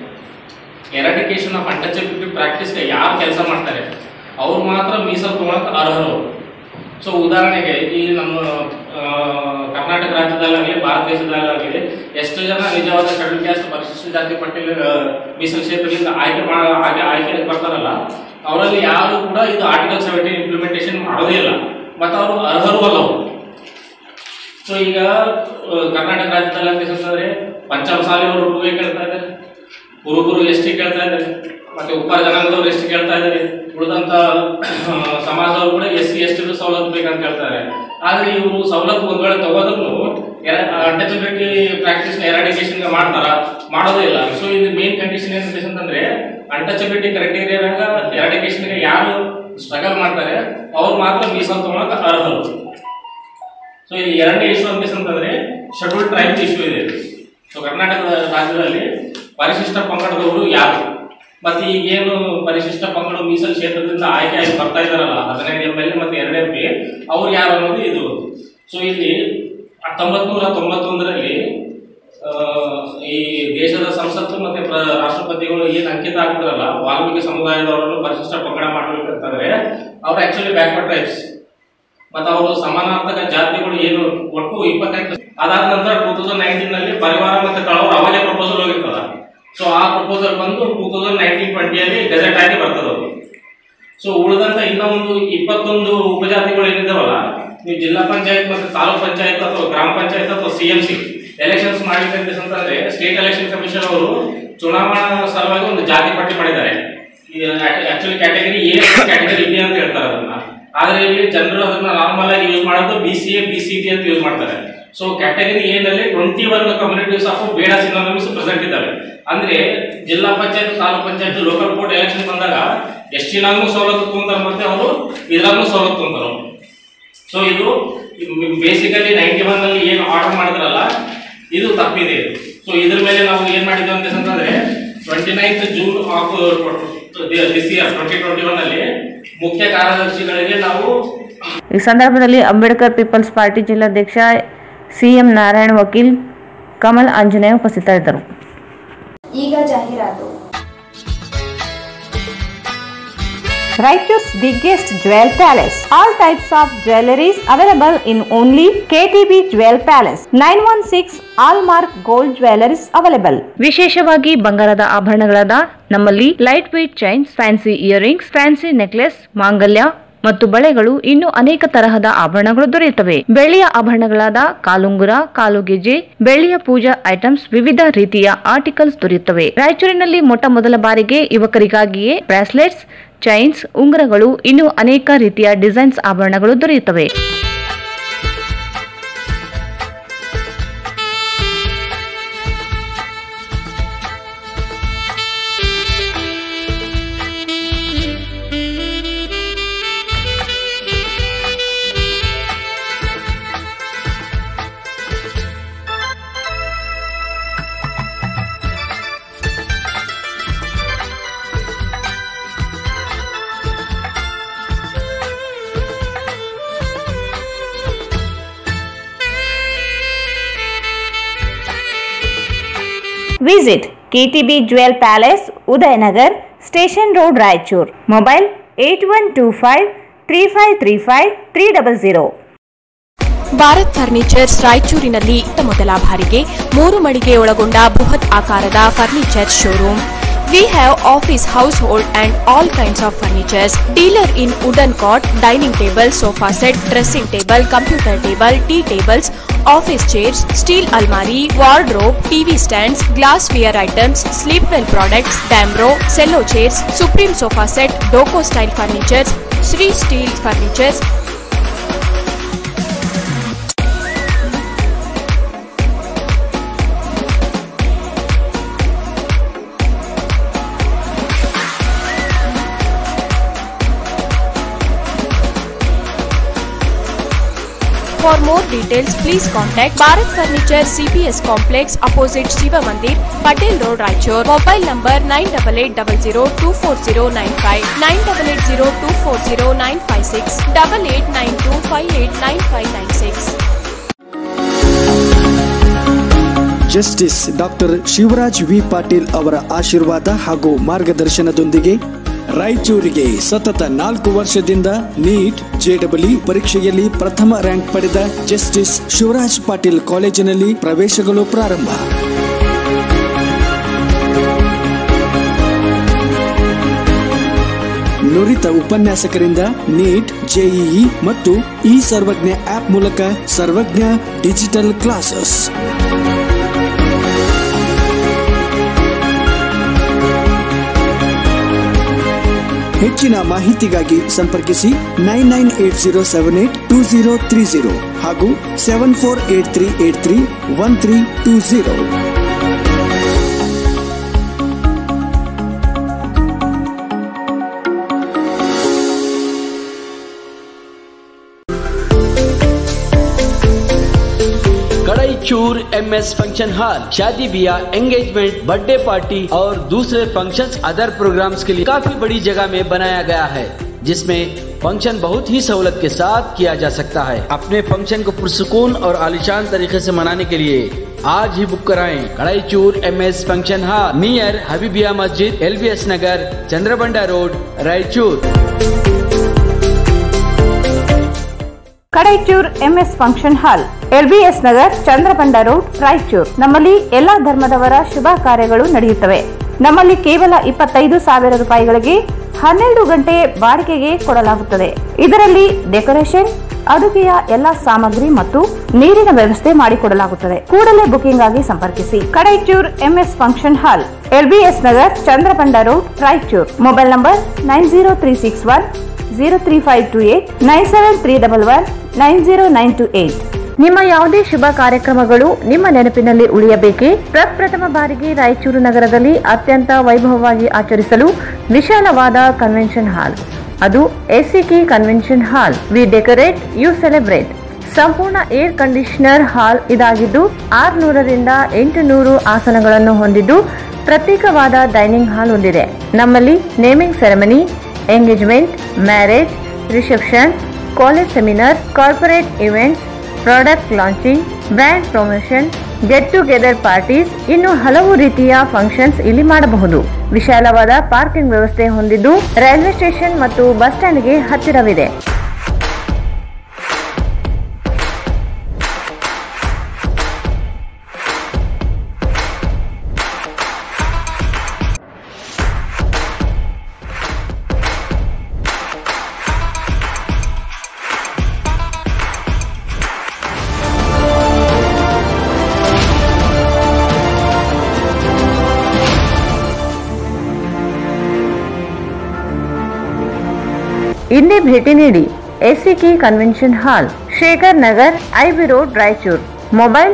ಎರಾಡಿಕೇಶನ್ ಆಫ್ ಅನ್ಟಚಬಿಲಿಟಿ ಪ್ರಾಕ್ಟೀಸ್ಗೆ ಯಾರು ಕೆಲಸ ಮಾಡ್ತಾರೆ ಅವ್ರು ಮಾತ್ರ ಮೀಸಲು ತಗೊಳಕ್ಕೆ ಅರ್ಹರು. ಸೊ ಉದಾಹರಣೆಗೆ ಈ ನಮ್ಮ ಕರ್ನಾಟಕ ರಾಜ್ಯದಲ್ಲಾಗಲಿ ಭಾರತ ದೇಶದಲ್ಲಾಗಲಿ ಎಷ್ಟು ಜನ ನಿಜವಾದ ಶೆಡ್ಯೂಲ್ ಕ್ಯಾಸ್ಟ್ ಪರಿಶಿಷ್ಟ ಜಾತಿ ಪಟ್ಟಿಯಲ್ಲಿ ಮೀಸಲು ಕ್ಷೇತ್ರದಿಂದ ಆಯ್ಕೆ ಬರ್ತಾರಲ್ಲ, ಅವರಲ್ಲಿ ಯಾರು ಕೂಡ ಇದು ಆರ್ಟಿಕಲ್ 17 ಇಂಪ್ಲಿಮೆಂಟೇಷನ್ ಮಾಡೋದೇ ಇಲ್ಲ ಮತ್ತು ಅವರು ಅರ್ಹರು ಅಲ್ಲವು. ಸೊ ಈಗ ಕರ್ನಾಟಕ ರಾಜ್ಯದಲ್ಲಿ ಅಂತಂದ್ರೆ ಪಂಚಮಸಾಲಿಯವರು 2A ಕೇಳ್ತಾ ಇದ್ದಾರೆ, ಕುರುಬರು ಎಸ್ಟಿ ಕೇಳ್ತಾ ಇದ್ದಾರೆ, ಮತ್ತೆ ಉಪ್ಪಾರ ಜನಾಂಗದವ್ರು ಎಷ್ಟು ಕೇಳ್ತಾ ಇದ್ದಾರೆ, ಉಳಿದಂತ ಸಮಾಜದವರು ಕೂಡ SC ST ಸವಲತ್ತು ಬೇಕಂತ ಹೇಳ್ತಾರೆ. ಆದ್ರೆ ಇವರು ಸವಲತ್ತು ಒಂದ್ ವೇಳೆ ತಗೋದ್ರೂ ಅನ್ಟಚಬಿಲಿಟಿ ಪ್ರಾಕ್ಟೀಸ್ ಎರಾಡಿಕೇಶನ್ ಮಾಡ್ತಾರ, ಮಾಡೋದೇ ಇಲ್ಲ. ಸೊ ಇದು ಮೇನ್ ಕಂಡೀಷನ್ ಏನಿದೆ ಅಂತಂದ್ರೆ ಅನ್ಟಚಬಿಲಿಟಿ ಕ್ರೈಟೀರಿಯಾಗ ಎರಾಡಿಕೇಶನ್ಗೆ ಯಾರು ಸ್ಟ್ರಗಲ್ ಮಾಡ್ತಾರೆ ಅವ್ರು ಮಾತ್ರ ಮೀಸಲು ತಗೊಳಕ್ ಅರ್ಹರು. ಸೊ ಇಲ್ಲಿ ಎರಡನೇ ಇಶ್ಯೂ ಅಂತಂದ್ರೆ ಶೆಡ್ಯೂಲ್ಡ್ ಟ್ರೈಬ್ ಇಶ್ಯೂ ಇದೆ. ಸೊ ಕರ್ನಾಟಕ ರಾಜ್ಯದಲ್ಲಿ ಪರಿಶಿಷ್ಟ ಪಂಗಡದವರು ಯಾರು ಮತ್ತೆ ಈಗೇನು ಪರಿಶಿಷ್ಟ ಪಂಗಡ ಮೀಸಲು ಕ್ಷೇತ್ರದಿಂದ ಆಯ್ಕೆ ಆಗಿ ಬರ್ತಾ ಇದಾರಲ್ಲ 15 MLA ಮತ್ತೆ 2 MP ಅವ್ರು ಯಾರು ಅನ್ನೋದು ಇದು. ಸೊ ಇಲ್ಲಿ 1991ರಲ್ಲಿ ಈ ದೇಶದ ಸಂಸತ್ತು ಮತ್ತೆ ರಾಷ್ಟ್ರಪತಿಗಳು ಏನ್ ಅಂಕಿತ ಆಗ್ತಾರಲ್ಲ ವಾಲ್ಮೀಕಿ ಸಮುದಾಯದವರನ್ನು ಪರಿಶಿಷ್ಟ ಪಂಗಡ ಮಾಡಬೇಕಂತಂದ್ರೆ ಅವ್ರು ಆಕ್ಚುಲಿ ಬ್ಯಾಕ್ವರ್ಡ್ ಟ್ರೈಬ್ಸ್ ಮತ್ತೆ ಅವರು ಸಮಾನಾರ್ಥಕ ಜಾತಿಗಳು ಏನು ಒಟ್ಟು 28. ಅದಾದ ನಂತರ 2019ನಲ್ಲಿ ಪರಿವಾರ ಮತ್ತೆ ತಳವರು ಅವಾಗೇ ಪ್ರಪೋಸಲ್ ಹೋಗಿರ್ತದ. ಸೊ ಆ ಪ್ರಪೋಸಲ್ ಬಂದು 2019-20 ಗೆಜೆಟ್ ಆಗಿ ಬರ್ತದ. ಸೊ ಉಳಿದಂತ ಇನ್ನ ಒಂದು 21 ಉಪಜಾತಿಗಳು ಏನಿದಾವಲ್ಲ ನೀವು ಜಿಲ್ಲಾ ಪಂಚಾಯತ್ ಮತ್ತೆ ತಾಲೂಕ್ ಪಂಚಾಯತ್ ಅಥವಾ ಗ್ರಾಮ ಪಂಚಾಯತ್ ಅಥವಾ CMC ಎಲೆಕ್ಷನ್ಸ್ ಮಾಡಿದ್ರೆ ಅಂತಂದ್ರೆ ಸ್ಟೇಟ್ ಎಲೆಕ್ಷನ್ ಕಮಿಷನ್ ಅವರು ಚುನಾವಣಾ ಸಲುವಾಗಿ ಒಂದು ಜಾತಿ ಪಟ್ಟಿ ಮಾಡಿದ್ದಾರೆ. Actually category A category B ಅಂತ ಹೇಳ್ತಾರೆ ಅದನ್ನ. ಆದ್ರೆ ಇಲ್ಲಿ ಜನರು ಅದನ್ನ ನಾರ್ಮಲ್ ಆಗಿ ಯೂಸ್ ಮಾಡೋದು BCA BCB ಅಂತ ಯೂಸ್ ಮಾಡ್ತಾರೆ. ಸೊ ಕ್ಯಾಟಗರಿ ಎ ನಲ್ಲಿ 21 communities of Beda synonyms present ಇದ್ದಾವೆ. ಅಂದ್ರೆ ಜಿಲ್ಲಾ panchayat taluk panchayat local board election ಬಂದಾಗ ಎಷ್ಟಿನಾಗೂ ಸವಲತ್ತು ತಗೊಂತಾರೆ ಮತ್ತೆ ಅವರು ಇದ್ರಾಗೂ ಸವಲತ್ತು ತಗೊಂತಾರೆ. ಸೊ ಇದು ಬೇಸಿಕಲಿ 91ನಲ್ಲಿ ಏನು ಆರ್ಡರ್ ಮಾಡಿದ್ರಲ್ಲ ಇದು ತಪ್ಪಿದೆ. ಸೊ ಇದ್ರ ಮೇಲೆ ನಾವು ಏನ್ ಮಾಡಿದ್ವಿ ಅಂತಂದ್ರೆ 29th June of this year 2021ನಲ್ಲಿ ಮುಖ್ಯ ಕಾರ್ಯದರ್ಶಿಗಳಿಗೆ ನಾವು ಈ ಸಂದರ್ಭದಲ್ಲಿ ಅಂಬೇಡ್ಕರ್ ಪೀಪಲ್ಸ್ ಪಾರ್ಟಿ ಜಿಲ್ಲಾಧ್ಯಕ್ಷ CM ನಾರಾಯಣ ವಕೀಲ್ ಕಮಲ್ ಆಂಜನೇಯ ಉಪಸ್ಥಿತರಿದ್ದರು. ಈಗ ಜಾಹೀರಾತು. Raichur's biggest jewel palace. All types of jewelries available in only KTB Jewel Palace. 916 Allmark Gold Jewelries available. ವಿಶೇಷವಾಗಿ ಬಂಗಾರದ ಆಭರಣಗಳಾದ ನಮ್ಮಲ್ಲಿ light weight chains, fancy earrings, fancy necklace, ಮಾಂಗಲ್ಯ ಮತ್ತು ಬಳೆಗಳು ಇನ್ನೂ ಅನೇಕ ತರಹದ ಆಭರಣಗಳು ದೊರೆಯುತ್ತವೆ. ಬೆಳ್ಳಿಯ ಆಭರಣಗಳಾದ ಕಾಲುಂಗುರ, ಕಾಲುಗೆಜೆ, ಬೆಳ್ಳಿಯ ಪೂಜಾ ಐಟಮ್ಸ್, ವಿವಿಧ ರೀತಿಯ ಆರ್ಟಿಕಲ್ಸ್ ದೊರೆಯುತ್ತವೆ. ರಾಯಚೂರಿನಲ್ಲಿ ಮೊಟ್ಟ ಮೊದಲ ಬಾರಿಗೆ ಯುವಕರಿಗಾಗಿಯೇ ಬ್ರಾಸ್ಲೆಟ್ಸ್, ಚೈನ್ಸ್, ಉಂಗುರಗಳು ಇನ್ನೂ ಅನೇಕ ರೀತಿಯ ಡಿಸೈನ್ಸ್ ಆಭರಣಗಳು ದೊರೆಯುತ್ತವೆ. Visit KTB Jewel Palace, Udayanagar, Station Road, Raichur. Mobile 8125 3535 300. Bharat furnitures ರಾಯಚೂರಿನಲ್ಲಿ ಮೊದಲ ಬಾರಿಗೆ 3 ಮಳಿಗೆ ಒಳಗೊಂಡ ಬೃಹತ್ ಆಕಾರದ furniture showroom. We have office, household and all kinds of furnitures. Dealer in wooden cot, dining table, sofa set, dressing table, computer table, tea tables, office chairs, steel almari, wardrobe, TV stands, glassware items, sleepwell products, Damro, cello chairs, Supreme sofa set, Doco style furnitures, Sri steel furnitures. For more details, please contact Bharat Furniture CPS Complex opposite Shiva Mandir, Patel Road, Raichur. Mobile number 9880240959, 9880240956, 8892589596. Justice doctor Shivaraj V Patil ಅವರ ಆಶೀರ್ವಾದ ಹಾಗೂ ಮಾರ್ಗದರ್ಶನದೊಂದಿಗೆ ರಾಯಚೂರಿಗೆ ಸತತ 4 ವರ್ಷದಿಂದ neat JEE ಪರೀಕ್ಷೆಯಲ್ಲಿ ಪ್ರಥಮ rank ಪಡೆದ justice Shivraj Patil ಕಾಲೇಜಿನಲ್ಲಿ ಪ್ರವೇಶಗಳು ಪ್ರಾರಂಭ. ನುರಿತ ಉಪನ್ಯಾಸಕರಿಂದ ನೀಟ್, JEE ಮತ್ತು ಈ ಸರ್ವಜ್ಞ ಆಪ್ ಮೂಲಕ ಸರ್ವಜ್ಞ ಡಿಜಿಟಲ್ ಕ್ಲಾಸಸ್. ಹೆಚ್ಚಿನ ಮಾಹಿತಿಗಾಗಿ ಸಂಪರ್ಕಿಸಿ 9980782030 ಹಾಗೂ 7483831320. रायचूर MS फंक्शन हॉल शादी ब्याह, एंगेजमेंट, बर्थडे पार्टी और दूसरे फंक्शंस, अदर प्रोग्राम्स के लिए काफी बड़ी जगह में बनाया गया है, जिसमें फंक्शन बहुत ही सहूलत के साथ किया जा सकता है। अपने फंक्शन को पुरसुकून और आलिशान तरीके से मनाने के लिए आज ही बुक कराएं। Raichur MS function hall near Habibia Masjid, LBS Nagar, Chandrabanda road, Raichur. Kadaichur MS function hall, LBS Nagar, Chandrabanda road, Raichur. ನಮ್ಮಲ್ಲಿ ಎಲ್ಲಾ ಧರ್ಮದವರ ಶುಭ ಕಾರ್ಯಗಳು ನಡೆಯುತ್ತವೆ. ನಮ್ಮಲ್ಲಿ ಕೇವಲ 25,000 ರೂಪಾಯಿಗಳಿಗೆ 12 ಗಂಟೆ ಬಾಡಿಗೆಗೆ ಕೊಡಲಾಗುತ್ತದೆ. ಇದರಲ್ಲಿ ಡೆಕೋರೇಷನ್, ಅಡುಗೆಯ ಎಲ್ಲಾ ಸಾಮಗ್ರಿ ಮತ್ತು ನೀರಿನ ವ್ಯವಸ್ಥೆ ಮಾಡಿಕೊಡಲಾಗುತ್ತದೆ. ಕೂಡಲೇ ಬುಕಿಂಗ್ ಆಗಿ ಸಂಪರ್ಕಿಸಿ. Kadaichur MS function hall, LBS Nagar, Chandrabanda road, Raichur. Mobile number 903610358 973119098. ನಿಮ್ಮ ಯಾವುದೇ ಶುಭ ಕಾರ್ಯಕ್ರಮಗಳು ನಿಮ್ಮ ನೆನಪಿನಲ್ಲಿ ಉಳಿಯಬೇಕೇ? ಪ್ರಪ್ರಥಮ ಬಾರಿಗೆ ರಾಯಚೂರು ನಗರದಲ್ಲಿ ಅತ್ಯಂತ ವೈಭವವಾಗಿ ಆಚರಿಸಲು ವಿಶಾಲವಾದ ಕನ್ವೆನ್ಷನ್ ಹಾಲ್, ಅದು SCK convention hall. We decorate, you celebrate. ಸಂಪೂರ್ಣ ಏರ್ ಕಂಡೀಷನರ್ ಹಾಲ್ ಇದಾಗಿದ್ದು 600 ರಿಂದ 800 ಆಸನಗಳನ್ನು ಹೊಂದಿದ್ದು ಪ್ರತ್ಯೇಕವಾದ ಡೈನಿಂಗ್ ಹಾಲ್ ಹೊಂದಿದೆ. ನಮ್ಮಲ್ಲಿ naming ceremony, engagement, marriage, reception, college seminars, corporate events, product launching, brand promotion, get together parties, ಇನ್ನು ಹಲವು ರೀತಿಯ ಫಂಕ್ಷನ್ಸ್ ಇಲ್ಲಿ ಮಾಡಬಹುದು. ವಿಶಾಲವಾದ ಪಾರ್ಕಿಂಗ್ ವ್ಯವಸ್ಥೆ ಹೊಂದಿದ್ದು ರೈಲ್ವೆ ಸ್ಟೇಷನ್ ಮತ್ತು ಬಸ್ ಸ್ಟ್ಯಾಂಡ್ಗೆ ಹತ್ತಿರವಿದೆ. ಇಂದೇ ಭೇಟಿ ನೀಡಿ. SCK convention hall, Shekhar Nagar, IB road, Raichur. Mobile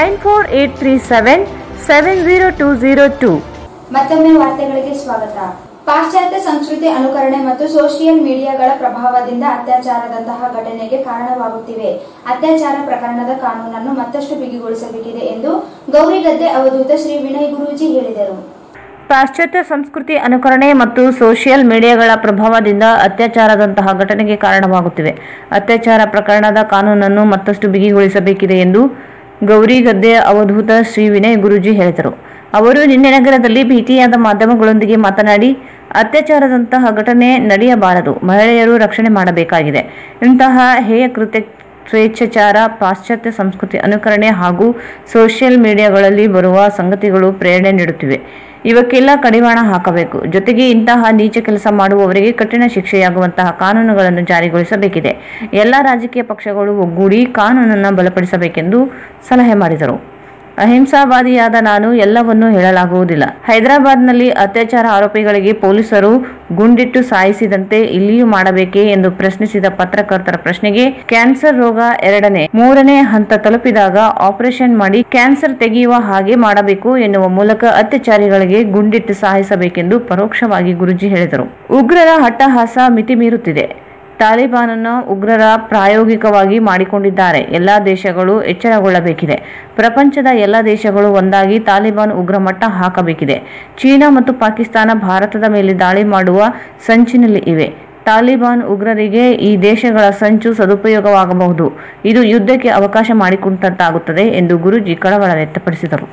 9483770202. ಮತ್ತೊಮ್ಮೆ ವಾರ್ತೆಗಳಿಗೆ ಸ್ವಾಗತ. ಪಾಶ್ಚಾತ್ಯ ಸಂಸ್ಕೃತಿ ಅನುಕರಣೆ ಮತ್ತು ಸೋಷಿಯಲ್ ಮೀಡಿಯಾಗಳ ಪ್ರಭಾವದಿಂದ ಅತ್ಯಾಚಾರದಂತಹ ಘಟನೆಗೆ ಕಾರಣವಾಗುತ್ತಿವೆ. ಅತ್ಯಾಚಾರ ಪ್ರಕರಣದ ಕಾನೂನನ್ನು ಮತ್ತಷ್ಟು ಬಿಗಿಗೊಳಿಸಬೇಕಿದೆ ಎಂದು ಗೌರಿಗದ್ದೆ ಅವಧೂತ ಶ್ರೀ ವಿನಯ್ ಗುರೂಜಿ ಹೇಳಿದರು. ಪಾಶ್ಚಾತ್ಯ ಸಂಸ್ಕೃತಿ ಅನುಕರಣೆ ಮತ್ತು ಸೋಷಿಯಲ್ ಮೀಡಿಯಾಗಳ ಪ್ರಭಾವದಿಂದ ಅತ್ಯಾಚಾರದಂತಹ ಘಟನೆಗೆ ಕಾರಣವಾಗುತ್ತಿವೆ. ಅತ್ಯಾಚಾರ ಪ್ರಕರಣದ ಕಾನೂನನ್ನು ಮತ್ತಷ್ಟು ಬಿಗಿಗೊಳಿಸಬೇಕಿದೆ ಎಂದು ಗೌರಿಗದ್ದೆ ಅವಧೂತ ಶ್ರೀ ವಿನಯ್ ಗುರೂಜಿ ಹೇಳಿದರು. ಅವರು ನಿನ್ನೆ ನಗರದಲ್ಲಿ ಭೇಟಿಯಾದ ಮಾಧ್ಯಮಗಳೊಂದಿಗೆ ಮಾತನಾಡಿ, ಅತ್ಯಾಚಾರದಂತಹ ಘಟನೆ ನಡೆಯಬಾರದು, ಮಹಿಳೆಯರು ರಕ್ಷಣೆ ಮಾಡಬೇಕಾಗಿದೆ. ಇಂತಹ ಹೇಯ ಕೃತ್ಯ ಸ್ವೇಚ್ಛಾಚಾರ, ಪಾಶ್ಚಾತ್ಯ ಸಂಸ್ಕೃತಿ ಅನುಕರಣೆ ಹಾಗೂ ಸೋಷಿಯಲ್ ಮೀಡಿಯಾಗಳಲ್ಲಿ ಬರುವ ಸಂಗತಿಗಳು ಪ್ರೇರಣೆ ನೀಡುತ್ತಿವೆ. ಇವಕ್ಕೆಲ್ಲ ಕಡಿವಾಣ ಹಾಕಬೇಕು. ಜೊತೆಗೆ ಇಂತಹ ನೀಚ ಕೆಲಸ ಮಾಡುವವರಿಗೆ ಕಠಿಣ ಶಿಕ್ಷೆಯಾಗುವಂತಹ ಕಾನೂನುಗಳನ್ನು ಜಾರಿಗೊಳಿಸಬೇಕಿದೆ. ಎಲ್ಲ ರಾಜಕೀಯ ಪಕ್ಷಗಳು ಒಗ್ಗೂಡಿ ಕಾನೂನನ್ನು ಬಲಪಡಿಸಬೇಕೆಂದು ಸಲಹೆ ಮಾಡಿದರು. ಅಹಿಂಸಾವಾದಿಯಾದ ನಾನು ಎಲ್ಲವನ್ನೂ ಹೇಳಲಾಗುವುದಿಲ್ಲ. ಹೈದರಾಬಾದ್ನಲ್ಲಿ ಅತ್ಯಾಚಾರ ಆರೋಪಿಗಳಿಗೆ ಪೊಲೀಸರು ಗುಂಡಿಟ್ಟು ಸಾಯಿಸಿದಂತೆ ಇಲ್ಲಿಯೂ ಮಾಡಬೇಕೇ ಎಂದು ಪ್ರಶ್ನಿಸಿದ ಪತ್ರಕರ್ತರ ಪ್ರಶ್ನೆಗೆ, ಕ್ಯಾನ್ಸರ್ ರೋಗ 2ನೇ 3ನೇ ಹಂತ ತಲುಪಿದಾಗ ಆಪರೇಷನ್ ಮಾಡಿ ಕ್ಯಾನ್ಸರ್ ತೆಗೆಯುವ ಹಾಗೆ ಮಾಡಬೇಕು ಎನ್ನುವ ಮೂಲಕ ಅತ್ಯಾಚಾರಿಗಳಿಗೆ ಗುಂಡಿಟ್ಟು ಸಾಯಿಸಬೇಕೆಂದು ಪರೋಕ್ಷವಾಗಿ ಗುರೂಜಿ ಹೇಳಿದರು. ಉಗ್ರರ ಹಟ್ಟಹಾಸ ಮಿತಿ ಮೀರುತ್ತಿದೆ. ತಾಲಿಬಾನನ್ನು ಉಗ್ರರ ಪ್ರಾಯೋಗಿಕವಾಗಿ ಮಾಡಿಕೊಂಡಿದ್ದಾರೆ. ಎಲ್ಲ ದೇಶಗಳು ಎಚ್ಚರಗೊಳ್ಳಬೇಕಿದೆ. ಪ್ರಪಂಚದ ಎಲ್ಲ ದೇಶಗಳು ಒಂದಾಗಿ ತಾಲಿಬಾನ್ ಉಗ್ರ ಮಟ್ಟ ಹಾಕಬೇಕಿದೆ. ಚೀನಾ ಮತ್ತು ಪಾಕಿಸ್ತಾನ ಭಾರತದ ಮೇಲೆ ದಾಳಿ ಮಾಡುವ ಸಂಚಿನಲ್ಲಿ ಇವೆ. ತಾಲಿಬಾನ್ ಉಗ್ರರಿಗೆ ಈ ದೇಶಗಳ ಸಂಚು ಸದುಪಯೋಗವಾಗಬಹುದು. ಇದು ಯುದ್ಧಕ್ಕೆ ಅವಕಾಶ ಮಾಡಿಕೊಟ್ಟಂತಾಗುತ್ತದೆ ಎಂದು ಗುರೂಜಿ ಕಳವಳ ವ್ಯಕ್ತಪಡಿಸಿದರು.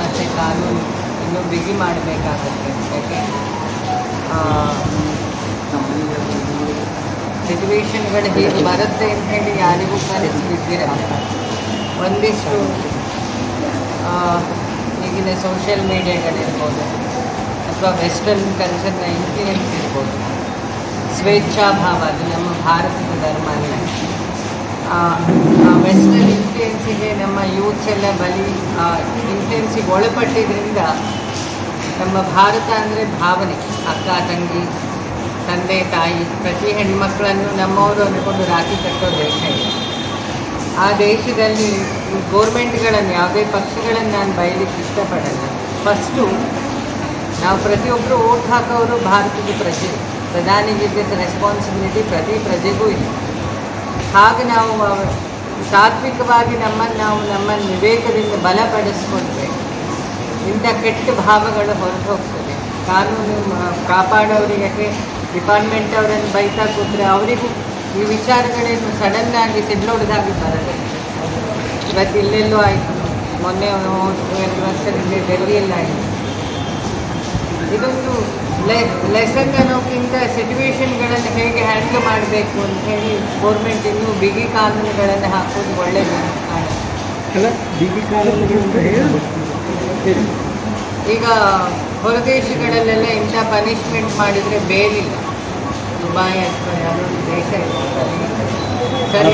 ಸಿಚುವೇಶನ್ಗಳು ಹೇಗೆ ಬರುತ್ತೆ ಅಂತ ಹೇಳಿ ಯಾರಿಗೂ ಕಲಿಸ್ಬಿಟ್ಟಿರಲ್ಲ. ಒಂದಿಷ್ಟು ಈಗಿನ ಸೋಷಿಯಲ್ ಮೀಡಿಯಾಗಳಿರ್ಬೋದು ಅಥವಾ ವೆಸ್ಟರ್ನ್ ಕಲ್ಚರ್ನ ಇನ್ಫ್ಲೂಯೆನ್ಸ್ ಇರ್ಬೋದು, ಸ್ವೇಚ್ಛಾಭಾವ, ಅದು ನಮ್ಮ ಭಾರತದ ಧರ್ಮ ಅಲ್ಲ. ವೆಸ್ಟರ್ನ್ ಇನ್ಫ್ಲೂಯೆನ್ಸಿಗೆ ನಮ್ಮ ಯೂತ್ಸ್ ಎಲ್ಲ ಇನ್ಫ್ಲೂಯೆನ್ಸಿಗೆ ಒಳಪಟ್ಟಿದ್ದರಿಂದ ನಮ್ಮ ಭಾರತ ಅಂದರೆ ಭಾವನೆ, ಅಕ್ಕ ತಂಗಿ, ತಂದೆ ತಾಯಿ, ಪ್ರತಿ ಹೆಣ್ಮಕ್ಳನ್ನು ನಮ್ಮವರು ಅಂದ್ಕೊಂಡು ರಾಖಿ ಕಟ್ಟೋ ದೇಶ ಇದೆ. ಆ ದೇಶದಲ್ಲಿ ಗೋರ್ಮೆಂಟ್ಗಳನ್ನು, ಯಾವುದೇ ಪಕ್ಷಗಳನ್ನು ನಾನು ಬಯಲಿಕ್ಕೆ ಇಷ್ಟಪಡಲ್ಲ. ಫಸ್ಟು ನಾವು ಪ್ರತಿಯೊಬ್ಬರು ಓಟ್ ಹಾಕೋರು ಭಾರತದ ಪ್ರಜೆ. ಪ್ರಧಾನಿಗಿದ್ದ ರೆಸ್ಪಾನ್ಸಿಬಿಲಿಟಿ ಪ್ರತಿ ಪ್ರಜೆಗೂ ಇದೆ. ಹಾಗೆ ನಾವು ಸಾತ್ವಿಕವಾಗಿ ನಮ್ಮನ್ನು ವಿವೇಕದಿಂದ ಬಲಪಡಿಸ್ಕೊಂಡ್ರೆ ಇಂಥ ಕೆಟ್ಟ ಭಾವಗಳು ಹೊರಟು ಹೋಗ್ತದೆ. ಕಾನೂನು ಕಾಪಾಡೋರಿಗೆ ಡಿಪಾರ್ಟ್ಮೆಂಟ್ ಅವರನ್ನು ಬೈತಾ ಕೂತ್ರೆ ಅವರಿಗೂ ಈ ವಿಚಾರಗಳೇನು ಸಡನ್ನಾಗಿ ಸಿಡ್ಲೊಡ್ದಾಗಿ ಬರಲ್ಲ. ಇವತ್ತು ಇಲ್ಲೆಲ್ಲೋ ಆಯಿತು, ಮೊನ್ನೆ 2 ವರ್ಷದಿಂದ ಡೆಲ್ಲಿಯಲ್ಲಿ ಆಯಿತು. ಇದೊಂದು ಲೆಸನ್ ಅನ್ನೋಕ್ಕಿಂತ ಸಿಚುವೇಶನ್ಗಳನ್ನು ಹೇಗೆ ಹ್ಯಾಂಡಲ್ ಮಾಡಬೇಕು ಅಂತ ಹೇಳಿ ಗೌರ್ಮೆಂಟ್ ಇನ್ನೂ ಬಿಗಿ ಕಾನೂನುಗಳನ್ನು ಹಾಕೋದು ಒಳ್ಳೆಯದು ಕಾನೂನು. ಈಗ ಹೊರದೇಶಗಳಲ್ಲೆಲ್ಲ ಇಂಥ ಪನಿಷ್ಮೆಂಟ್ ಮಾಡಿದರೆ ಬೇಲಿಲ್ಲ. ದುಬಾಯ್ ಅಥವಾ ಯಾವುದೊಂದು ದೇಶ ಸರಿ,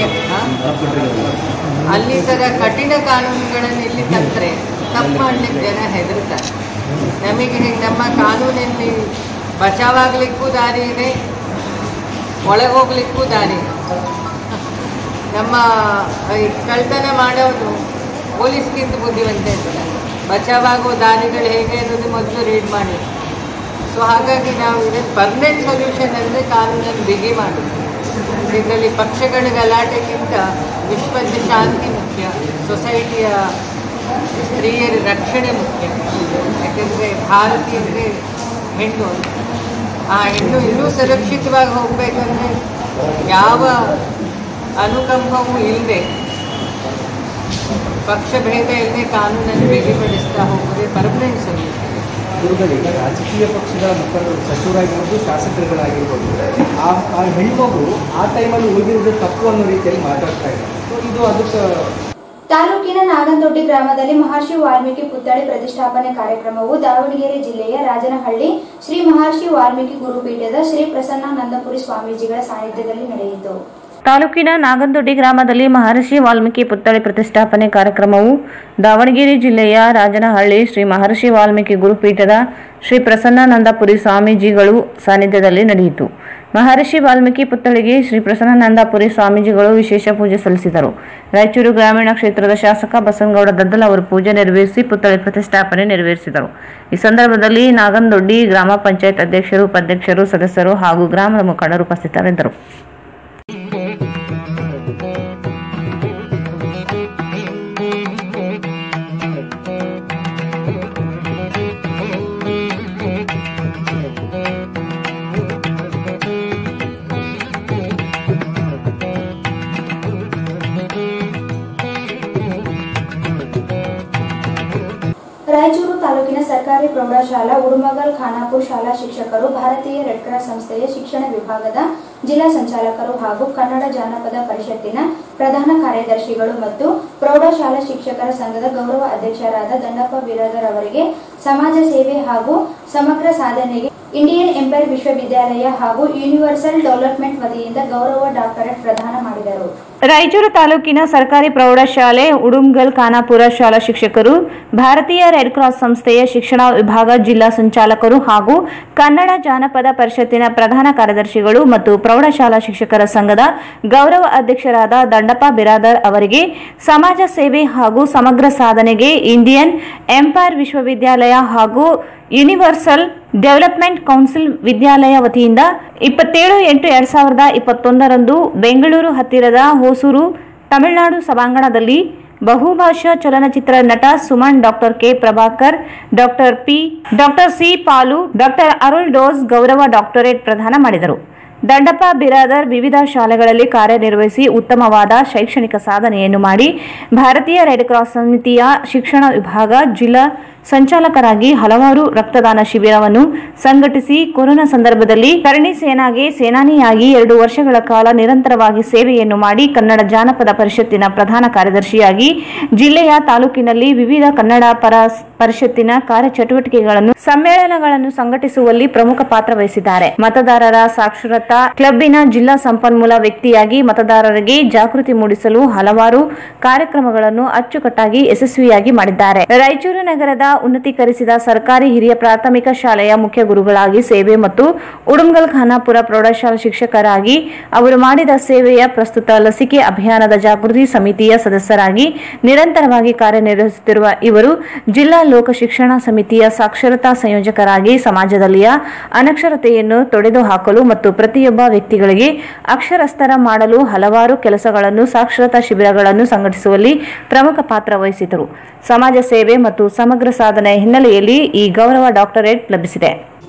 ಅಲ್ಲಿ ಥರ ಕಠಿಣ ಕಾನೂನುಗಳನ್ನು ಇಲ್ಲಿ ತಂದರೆ ತಪ್ಪು ಮಾಡಲಿಕ್ಕೆ ಜನ ಹೆದರ್ತಾರೆ. ನಮಗೆ ನಮ್ಮ ಕಾನೂನಲ್ಲಿ ಬಚಾವಾಗಲಿಕ್ಕೂ ದಾರಿ ಇದೆ, ಒಳಗೆ ಹೋಗ್ಲಿಕ್ಕೂ ದಾರಿ ಇದೆ. ನಮ್ಮ ಕಳ್ತನ ಮಾಡೋದು ಪೊಲೀಸ್ಗಿಂತ ಬುದ್ಧಿವಂತ ಇರ್ತಾರೆ. ಬಚಾವಾಗೋ ದಾರಿಗಳು ಹೇಗೆ ಅನ್ನೋದು ಮೊದಲು ರೀಡ್ ಮಾಡಿ. ಸೊ ಹಾಗಾಗಿ ನಾವು ಇದನ್ನು ಪರ್ಮನೆಂಟ್ ಸೊಲ್ಯೂಷನ್ ಅಂದರೆ ಕಾನೂನನ್ನು ಬಿಗಿ ಮಾಡೋದು. ಇದರಲ್ಲಿ ಪಕ್ಷಗಳ ಗಲಾಟೆಗಿಂತ ವಿಶ್ವದ ಶಾಂತಿ ಮುಖ್ಯ, ಸೊಸೈಟಿಯ ಸ್ತ್ರೀಯರ ರಕ್ಷಣೆ ಮುಖ್ಯ. ಯಾಕೆಂದರೆ ಭಾರತೀಯರಿಗೆ ಹೆಣ್ಣು, ಆ ಹೆಣ್ಣು ಇನ್ನೂ ಸುರಕ್ಷಿತವಾಗಿ ಹೋಗಬೇಕಂದ್ರೆ ಯಾವ ಅನುಕಂಪವೂ ಇಲ್ಲದೆ, ಪಕ್ಷ ಭೇದ ಇಲ್ಲದೆ ಕಾನೂನನ್ನು ಬಿಗಿಪಡಿಸ್ತಾ ಹೋಗೋದೇ ಪರ್ಮನೆಂಟ್ ಸೊಲ್ಯೂಷನ್. ಗುರುಗಳಿಗೆ ರಾಜಕೀಯ ಪಕ್ಷಗಳ ಮುಖಂಡರು, ಸಚಿವರಾಗಿರ್ಬೋದು, ಶಾಸಕರುಗಳಾಗಿರ್ಬೋದು, ಆ ಹೆಣ್ಮಗು ಆ ಟೈಮಲ್ಲಿ ಉಳಿದಿರೋದು ತಪ್ಪು ಅನ್ನೋ ರೀತಿಯಲ್ಲಿ ಮಾತಾಡ್ತಾ ಇದ್ದಾರೆ. ಸೊ ಇದು ಅದಕ್ಕೆ ತಾಲೂಕಿನ ನಾಗನದೊಡ್ಡಿ ಗ್ರಾಮದಲ್ಲಿ ಮಹರ್ಷಿ ವಾಲ್ಮೀಕಿ ಪುತ್ಥಳಿ ಪ್ರತಿಷ್ಠಾಪನೆ ಕಾರ್ಯಕ್ರಮವು ದಾವಣಗೆರೆ ಜಿಲ್ಲೆಯ ರಾಜನಹಳ್ಳಿ ಶ್ರೀ ಮಹರ್ಷಿ ವಾಲ್ಮೀಕಿ ಗುರುಪೀಠದ ಶ್ರೀ ಪ್ರಸನ್ನಾನಂದಪುರಿ ಸ್ವಾಮೀಜಿಗಳ ಸಾನ್ನಿಧ್ಯದಲ್ಲಿ ನಡೆಯಿತು. ತಾಲೂಕಿನ ನಾಗನದೊಡ್ಡಿ ಗ್ರಾಮದಲ್ಲಿ ಮಹರ್ಷಿ ವಾಲ್ಮೀಕಿ ಪುತ್ಥಳಿ ಪ್ರತಿಷ್ಠಾಪನೆ ಕಾರ್ಯಕ್ರಮವು ದಾವಣಗೆರೆ ಜಿಲ್ಲೆಯ ರಾಜನಹಳ್ಳಿ ಶ್ರೀ ಮಹರ್ಷಿ ವಾಲ್ಮೀಕಿ ಗುರುಪೀಠದ ಶ್ರೀ ಪ್ರಸನ್ನಾನಂದಪುರಿ ಸ್ವಾಮೀಜಿಗಳು ಸಾನ್ನಿಧ್ಯದಲ್ಲಿ ನಡೆಯಿತು. ಮಹರ್ಷಿ ವಾಲ್ಮೀಕಿ ಪುತ್ಥಳಿಗೆ ಶ್ರೀ ಪ್ರಸನ್ನಾನಂದಪುರಿ ಸ್ವಾಮೀಜಿಗಳು ವಿಶೇಷ ಪೂಜೆ ಸಲ್ಲಿಸಿದರು. ರಾಯಚೂರು ಗ್ರಾಮೀಣ ಕ್ಷೇತ್ರದ ಶಾಸಕ ಬಸನಗೌಡ ದದ್ದಲ್ ಅವರು ಪೂಜೆ ನೆರವೇರಿಸಿ ಪುತ್ಥಳಿ ಪ್ರತಿಷ್ಠಾಪನೆ ನೆರವೇರಿಸಿದರು. ಈ ಸಂದರ್ಭದಲ್ಲಿ ನಾಗನದೊಡ್ಡಿ ಗ್ರಾಮ ಪಂಚಾಯತ್ ಅಧ್ಯಕ್ಷರು, ಉಪಾಧ್ಯಕ್ಷರು, ಸದಸ್ಯರು ಹಾಗೂ ಗ್ರಾಮದ ಮುಖಂಡರು ಉಪಸ್ಥಿತರಿದ್ದರು. ರಾಯಚೂರು ತಾಲೂಕಿನ ಸರ್ಕಾರಿ ಪ್ರೌಢಶಾಲಾ ಉಡುಮಗಲ್ ಖಾನಾಪುರ ಶಾಲಾ ಶಿಕ್ಷಕರು, ಭಾರತೀಯ ರೆಡ್ ಕ್ರಾಸ್ ಸಂಸ್ಥೆಯ ಶಿಕ್ಷಣ ವಿಭಾಗದ ಜಿಲ್ಲಾ ಸಂಚಾಲಕರು ಹಾಗೂ ಕನ್ನಡ ಜಾನಪದ ಪರಿಷತ್ತಿನ ಪ್ರಧಾನ ಕಾರ್ಯದರ್ಶಿಗಳು ಮತ್ತು ಪ್ರೌಢಶಾಲಾ ಶಿಕ್ಷಕರ ಸಂಘದ ಗೌರವ ಅಧ್ಯಕ್ಷರಾದ ದಂಡಪ್ಪ ಬಿರಾದರ್ ಅವರಿಗೆ ಸಮಾಜ ಸೇವೆ ಹಾಗೂ ಸಮಗ್ರ ಸಾಧನೆಗೆ ಇಂಡಿಯನ್ ಎಂಪೈರ್ ವಿಶ್ವವಿದ್ಯಾಲಯ ಹಾಗೂ ಯೂನಿವರ್ಸಲ್ ಡೆವಲಪ್ಮೆಂಟ್ ವತಿಯಿಂದ ಗೌರವ ಡಾಕ್ಟರೇಟ್ ಪ್ರದಾನ ಮಾಡಿದರು. ರಾಯಚೂರು ತಾಲೂಕಿನ ಸರ್ಕಾರಿ ಪ್ರೌಢಶಾಲೆ ಉಡುಮಗಲ್ ಖಾನಾಪುರ ಶಾಲಾ ಶಿಕ್ಷಕರು, ಭಾರತೀಯ ರೆಡ್ ಕ್ರಾಸ್ ಸಂಸ್ಥೆಯ ಶಿಕ್ಷಣ ವಿಭಾಗ ಜಿಲ್ಲಾ ಸಂಚಾಲಕರು ಹಾಗೂ ಕನ್ನಡ ಜಾನಪದ ಪರಿಷತ್ತಿನ ಪ್ರಧಾನ ಕಾರ್ಯದರ್ಶಿಗಳು ಮತ್ತು ಪ್ರೌಢಶಾಲಾ ಶಿಕ್ಷಕರ ಸಂಘದ ಗೌರವ ಅಧ್ಯಕ್ಷರಾದ ದಂಡಪ್ಪ ಬಿರಾದರ್ ಅವರಿಗೆ ಸಮಾಜ ಸೇವೆ ಹಾಗೂ ಸಮಗ್ರ ಸಾಧನೆಗೆ ಇಂಡಿಯನ್ ಎಂಪೈರ್ ವಿಶ್ವವಿದ್ಯಾಲಯ ಹಾಗೂ ಯೂನಿವರ್ಸಲ್ ಡೆವಲಪ್ಮೆಂಟ್ ಕೌನ್ಸಿಲ್ ವಿದ್ಯಾಲಯ ವತಿಯಿಂದ 27/8/2021 ಬೆಂಗಳೂರು ಹತ್ತಿರದ ಹೊಸೂರು ತಮಿಳುನಾಡು ಸಭಾಂಗಣದಲ್ಲಿ ಬಹುಭಾಷಾ ಚಲನಚಿತ್ರ ನಟ Suman, doctor K Prabhakar, doctor C Palu, doctor Arul Doss ಗೌರವ ಡಾಕ್ಟರೇಟ್ ಪ್ರದಾನ ಮಾಡಿದರು. ದಂಡಪ್ಪ ಬಿರಾದರ್ ವಿವಿಧ ಶಾಲೆಗಳಲ್ಲಿ ಕಾರ್ಯನಿರ್ವಹಿಸಿ ಉತ್ತಮವಾದ ಶೈಕ್ಷಣಿಕ ಸಾಧನೆಯನ್ನು ಮಾಡಿ ಭಾರತೀಯ ರೆಡ್ ಕ್ರಾಸ್ ಸಮಿತಿಯ ಶಿಕ್ಷಣ ವಿಭಾಗ ಜಿಲ್ಲಾ ಸಂಚಾಲಕರಾಗಿ ಹಲವಾರು ರಕ್ತದಾನ ಶಿಬಿರವನ್ನು ಸಂಘಟಿಸಿ ಕೊರೋನಾ ಸಂದರ್ಭದಲ್ಲಿ ಕರ್ಣಿ ಸೇನಾಗೆ ಸೇನಾನಿಯಾಗಿ 2 ವರ್ಷಗಳ ಕಾಲ ನಿರಂತರವಾಗಿ ಸೇವೆಯನ್ನು ಮಾಡಿ ಕನ್ನಡ ಜಾನಪದ ಪರಿಷತ್ತಿನ ಪ್ರಧಾನ ಕಾರ್ಯದರ್ಶಿಯಾಗಿ ಜಿಲ್ಲೆಯ ತಾಲೂಕಿನಲ್ಲಿ ವಿವಿಧ ಕನ್ನಡ ಪರಿಷತ್ತಿನ ಕಾರ್ಯಚಟುವಟಿಕೆಗಳನ್ನು ಸಮ್ಮೇಳನಗಳನ್ನು ಸಂಘಟಿಸುವಲ್ಲಿ ಪ್ರಮುಖ ಪಾತ್ರ ವಹಿಸಿದ್ದಾರೆ. ಮತದಾರರ ಸಾಕ್ಷರತಾ ಕ್ಲಬ್ಬಿನ ಜಿಲ್ಲಾ ಸಂಪನ್ಮೂಲ ವ್ಯಕ್ತಿಯಾಗಿ ಮತದಾರರಿಗೆ ಜಾಗೃತಿ ಮೂಡಿಸಲು ಹಲವಾರು ಕಾರ್ಯಕ್ರಮಗಳನ್ನು ಅಚ್ಚುಕಟ್ಟಾಗಿ ಯಶಸ್ವಿಯಾಗಿ ಮಾಡಿದ್ದಾರೆ. ರಾಯಚೂರು ನಗರದ ಉನ್ನತೀಕರಿಸಿದ ಸರ್ಕಾರಿ ಹಿರಿಯ ಪ್ರಾಥಮಿಕ ಶಾಲೆಯ ಮುಖ್ಯ ಗುರುಗಳಾಗಿ ಸೇವೆ ಮತ್ತು ಉಡುಮ್ಗಲ್ ಖಾನಾಪುರ ಪ್ರೌಢಶಾಲಾ ಶಿಕ್ಷಕರಾಗಿ ಅವರು ಮಾಡಿದ ಸೇವೆಯ ಪ್ರಸ್ತುತ ಲಸಿಕೆ ಅಭಿಯಾನದ ಜಾಗೃತಿ ಸಮಿತಿಯ ಸದಸ್ಯರಾಗಿ ನಿರಂತರವಾಗಿ ಕಾರ್ಯನಿರ್ವಹಿಸುತ್ತಿರುವ ಇವರು ಜಿಲ್ಲಾ ಲೋಕ ಶಿಕ್ಷಣ ಸಮಿತಿಯ ಸಾಕ್ಷರತಾ ಸಂಯೋಜಕರಾಗಿ ಸಮಾಜದಲ್ಲಿಯ ಅನಕ್ಷರತೆಯನ್ನು ತೊಡೆದುಹಾಕಲು ಮತ್ತು ಪ್ರತಿಯೊಬ್ಬ ವ್ಯಕ್ತಿಗಳಿಗೆ ಅಕ್ಷರಸ್ಥರ ಮಾಡಲು ಹಲವಾರು ಕೆಲಸಗಳನ್ನು ಸಾಕ್ಷರತಾ ಶಿಬಿರಗಳನ್ನು ಸಂಘಟಿಸುವಲ್ಲಿ ಪ್ರಮುಖ ಪಾತ್ರ ವಹಿಸಿದರು. ಸಮಾಜ ಸೇವೆ ಮತ್ತು ಸಮಗ್ರ ಸಾಧನೆ ಹಿನ್ನೆಲೆಯಲ್ಲಿ ಈ ಗೌರವ ಡಾಕ್ಟರೇಟ್ ಲಭಿಸಿದೆ.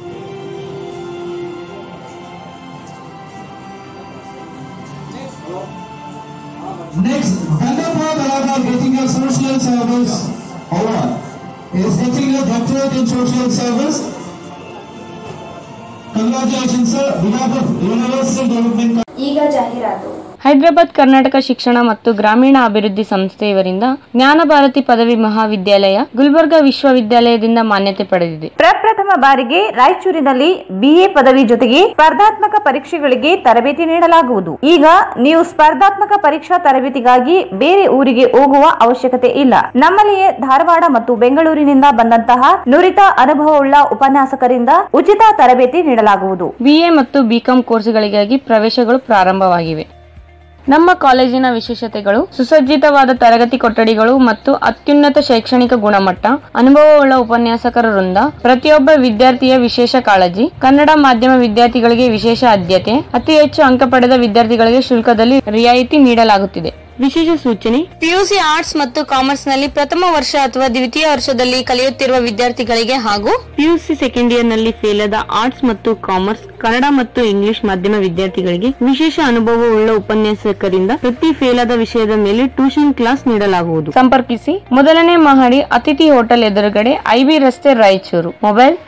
Next, Gandapur Dalada getting a social service award is getting a doctorate in social service. Congratulations, sir. behalf of Universal Development. ಈಗ ಜಾಹೀರಾತು. ಹೈದರಾಬಾದ್ ಕರ್ನಾಟಕ ಶಿಕ್ಷಣ ಮತ್ತು ಗ್ರಾಮೀಣ ಅಭಿವೃದ್ಧಿ ಸಂಸ್ಥೆ ಇವರಿಂದ ಜ್ಞಾನ ಭಾರತಿ ಪದವಿ ಮಹಾವಿದ್ಯಾಲಯ ಗುಲ್ಬರ್ಗಾ ವಿಶ್ವವಿದ್ಯಾಲಯದಿಂದ ಮಾನ್ಯತೆ ಪಡೆದಿದೆ. ಪ್ರಪ್ರಥಮ ಬಾರಿಗೆ ರಾಯಚೂರಿನಲ್ಲಿ BA ಪದವಿ ಜೊತೆಗೆ ಸ್ಪರ್ಧಾತ್ಮಕ ಪರೀಕ್ಷೆಗಳಿಗೆ ತರಬೇತಿ ನೀಡಲಾಗುವುದು. ಈಗ ನೀವು ಸ್ಪರ್ಧಾತ್ಮಕ ಪರೀಕ್ಷಾ ತರಬೇತಿಗಾಗಿ ಬೇರೆ ಊರಿಗೆ ಹೋಗುವ ಅವಶ್ಯಕತೆ ಇಲ್ಲ. ನಮ್ಮಲ್ಲಿಯೇ ಧಾರವಾಡ ಮತ್ತು ಬೆಂಗಳೂರಿನಿಂದ ಬಂದಂತಹ ನುರಿತ ಅನುಭವವುಳ್ಳ ಉಪನ್ಯಾಸಕರಿಂದ ಉಚಿತ ತರಬೇತಿ ನೀಡಲಾಗುವುದು. BA ಮತ್ತು BCom ಕೋರ್ಸ್ಗಳಿಗಾಗಿ ಪ್ರವೇಶಗಳು ಪ್ರಾರಂಭವಾಗಿವೆ. ನಮ್ಮ ಕಾಲೇಜಿನ ವಿಶೇಷತೆಗಳು ಸುಸಜ್ಜಿತವಾದ ತರಗತಿ ಕೊಠಡಿಗಳು ಮತ್ತು ಅತ್ಯುನ್ನತ ಶೈಕ್ಷಣಿಕ ಗುಣಮಟ್ಟ, ಅನುಭವವುಳ್ಳ ಉಪನ್ಯಾಸಕರ ವೃಂದ, ಪ್ರತಿಯೊಬ್ಬ ವಿದ್ಯಾರ್ಥಿಯ ವಿಶೇಷ ಕಾಳಜಿ, ಕನ್ನಡ ಮಾಧ್ಯಮ ವಿದ್ಯಾರ್ಥಿಗಳಿಗೆ ವಿಶೇಷ ಆದ್ಯತೆ, ಅತಿ ಹೆಚ್ಚು ಅಂಕ ಪಡೆದ ವಿದ್ಯಾರ್ಥಿಗಳಿಗೆ ಶುಲ್ಕದಲ್ಲಿ ರಿಯಾಯಿತಿ ನೀಡಲಾಗುತ್ತಿದೆ. ವಿಶೇಷ ಸೂಚನೆ: PUC ಆರ್ಟ್ಸ್ ಮತ್ತು ಕಾಮರ್ಸ್ ನಲ್ಲಿ ಪ್ರಥಮ ವರ್ಷ ಅಥವಾ ದ್ವಿತೀಯ ವರ್ಷದಲ್ಲಿ ಕಲಿಯುತ್ತಿರುವ ವಿದ್ಯಾರ್ಥಿಗಳಿಗೆ ಹಾಗೂ PUC ಸೆಕೆಂಡ್ ಇಯರ್ ನಲ್ಲಿ ಫೇಲ್ ಆದ ಆರ್ಟ್ಸ್ ಮತ್ತು ಕಾಮರ್ಸ್, ಕನ್ನಡ ಮತ್ತು ಇಂಗ್ಲಿಷ್ ಮಾಧ್ಯಮ ವಿದ್ಯಾರ್ಥಿಗಳಿಗೆ ವಿಶೇಷ ಅನುಭವವುಳ್ಳ ಉಪನ್ಯಾಸಕರಿಂದ ಪ್ರತಿ ಫೇಲ್ ಆದ ವಿಷಯದ ಮೇಲೆ ಟ್ಯೂಷನ್ ಕ್ಲಾಸ್ ನೀಡಲಾಗುವುದು. ಸಂಪರ್ಕಿಸಿ. ಮೊದಲನೇ ಮಹಡಿ, ಅತಿಥಿ ಹೋಟೆಲ್ ಎದುರುಗಡೆ, IB ರಸ್ತೆ, ರಾಯಚೂರು. ಮೊಬೈಲ್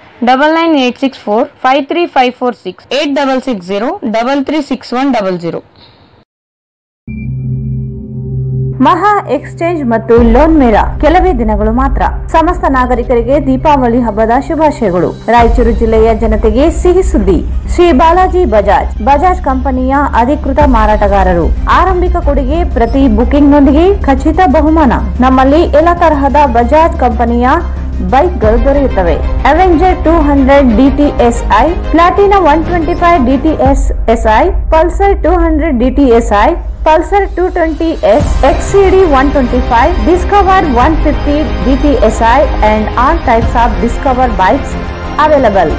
9986453546 8660336100. ಮಹಾ ಎಕ್ಸ್ಚೇಂಜ್ ಮತ್ತು ಲೋನ್ ಮೇಳ ಕೆಲವೇ ದಿನಗಳು ಮಾತ್ರ. ಸಮಸ್ತ ನಾಗರಿಕರಿಗೆ ದೀಪಾವಳಿ ಹಬ್ಬದ ಶುಭಾಶಯಗಳು. ರಾಯಚೂರು ಜಿಲ್ಲೆಯ ಜನತೆಗೆ ಸಿಹಿ ಸುದ್ದಿ. ಶ್ರೀ ಬಾಲಾಜಿ ಬಜಾಜ್ ಕಂಪನಿಯ ಅಧಿಕೃತ ಮಾರಾಟಗಾರರು. ಆರಂಭಿಕ ಕೊಡುಗೆ ಪ್ರತಿ ಬುಕಿಂಗ್ನೊಂದಿಗೆ ಖಚಿತ ಬಹುಮಾನ. ನಮ್ಮಲ್ಲಿ ಎಲ್ಲ ತರಹದ ಬಜಾಜ್ ಕಂಪನಿಯ ಬೈಕ್ಗಳು ದೊರೆಯುತ್ತವೆ. Avenger 200 DTSI, Platina 125 DTSI, Pulsar 200 DTSI, Pulsar 220S, XCD 125, Discover 150 DTSI and all types of Discover bikes available.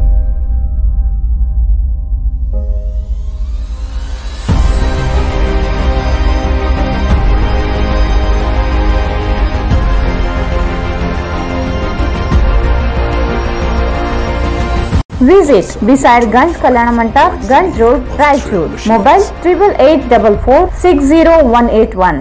Visit beside Ganj Kalyana Mandap, Ganj Road, Raichur. Mobile 8844-60181.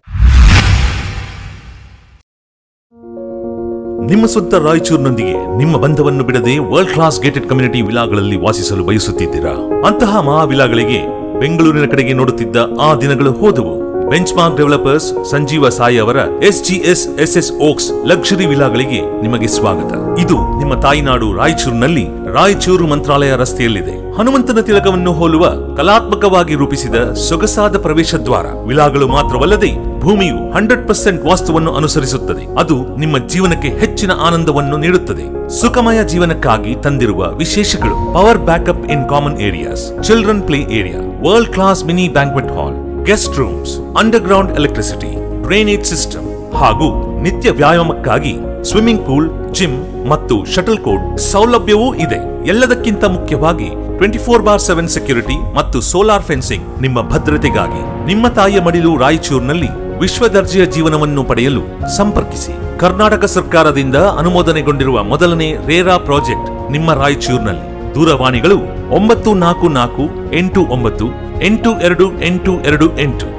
ನಿಮ್ಮ ಸ್ವಂತ ರಾಯಚೂರಿನೊಂದಿಗೆ ನಿಮ್ಮ ಬಂಧವನ್ನು ಬಿಡದೆ ವರ್ಲ್ಡ್ ಕ್ಲಾಸ್ ಗೇಟೆಡ್ ಕಮ್ಯುನಿಟಿ ವಿಲಾಗಳಲ್ಲಿ ವಾಸಿಸಲು ಬಯಸುತ್ತಿದ್ದೀರಾ? ಅಂತಹ ಮಹಾವಿಲಾಗಳಿಗೆ ಬೆಂಗಳೂರಿನ ಕಡೆಗೆ ನೋಡುತ್ತಿದ್ದ ಆ ದಿನಗಳು ಹೋದವು. ಬೆಂಚ್ಮಾರ್ಕ್ ಡೆವಲಪರ್ಸ್ ಸಂಜೀವ ಸಾಯಿ ಅವರ SGS SS ಓಕ್ಸ್ ಲಕ್ಸುರಿ ವಿಲಾಗಳಿಗೆ ನಿಮಗೆ ಸ್ವಾಗತ. ಇದು ನಿಮ್ಮ ತಾಯಿನಾಡು ರಾಯಚೂರಿನಲ್ಲಿ ರಾಯಚೂರು ಮಂತ್ರಾಲಯ ರಸ್ತೆಯಲ್ಲಿದೆ. ಹನುಮಂತನ ತಿಲಕವನ್ನು ಹೋಲುವ ಕಲಾತ್ಮಕವಾಗಿ ರೂಪಿಸಿದ ಸೊಗಸಾದ ಪ್ರವೇಶ ದ್ವಾರ. ವಿಲಾಗಳು ಮಾತ್ರವಲ್ಲದೆ ಭೂಮಿಯು 100% ವಾಸ್ತುವನ್ನು ಅನುಸರಿಸುತ್ತದೆ. ಅದು ನಿಮ್ಮ ಜೀವನಕ್ಕೆ ಹೆಚ್ಚಿನ ಆನಂದವನ್ನು ನೀಡುತ್ತದೆ. ಸುಖಮಯ ಜೀವನಕ್ಕಾಗಿ ತಂದಿರುವ ವಿಶೇಷಗಳು: power backup in common areas, children play area, world class mini banquet hall, guest rooms, underground electricity, drainage system ಹಾಗೂ ನಿತ್ಯ ವ್ಯಾಯಾಮಕ್ಕಾಗಿ ಸ್ವಿಮ್ಮಿಂಗ್ ಪೂಲ್, ಜಿಮ್ ಮತ್ತು ಶಟಲ್ ಕೋರ್ಟ್ ಸೌಲಭ್ಯವೂ ಇದೆ. ಎಲ್ಲದಕ್ಕಿಂತ ಮುಖ್ಯವಾಗಿ 24/7 ಸೆಕ್ಯೂರಿಟಿ ಮತ್ತು ಸೋಲಾರ್ ಫೆನ್ಸಿಂಗ್ ನಿಮ್ಮ ಭದ್ರತೆಗಾಗಿ. ನಿಮ್ಮ ತಾಯಿಯ ಮಡಿಲು ರಾಯಚೂರಿನಲ್ಲಿ ವಿಶ್ವ ದರ್ಜೆಯ ಜೀವನವನ್ನು ಪಡೆಯಲು ಸಂಪರ್ಕಿಸಿ. ಕರ್ನಾಟಕ ಸರ್ಕಾರದಿಂದ ಅನುಮೋದನೆಗೊಂಡಿರುವ ಮೊದಲನೇ ರೇರಾ ಪ್ರಾಜೆಕ್ಟ್ ನಿಮ್ಮ ರಾಯಚೂರಿನಲ್ಲಿ. ದೂರವಾಣಿಗಳು 9448982828 8147283563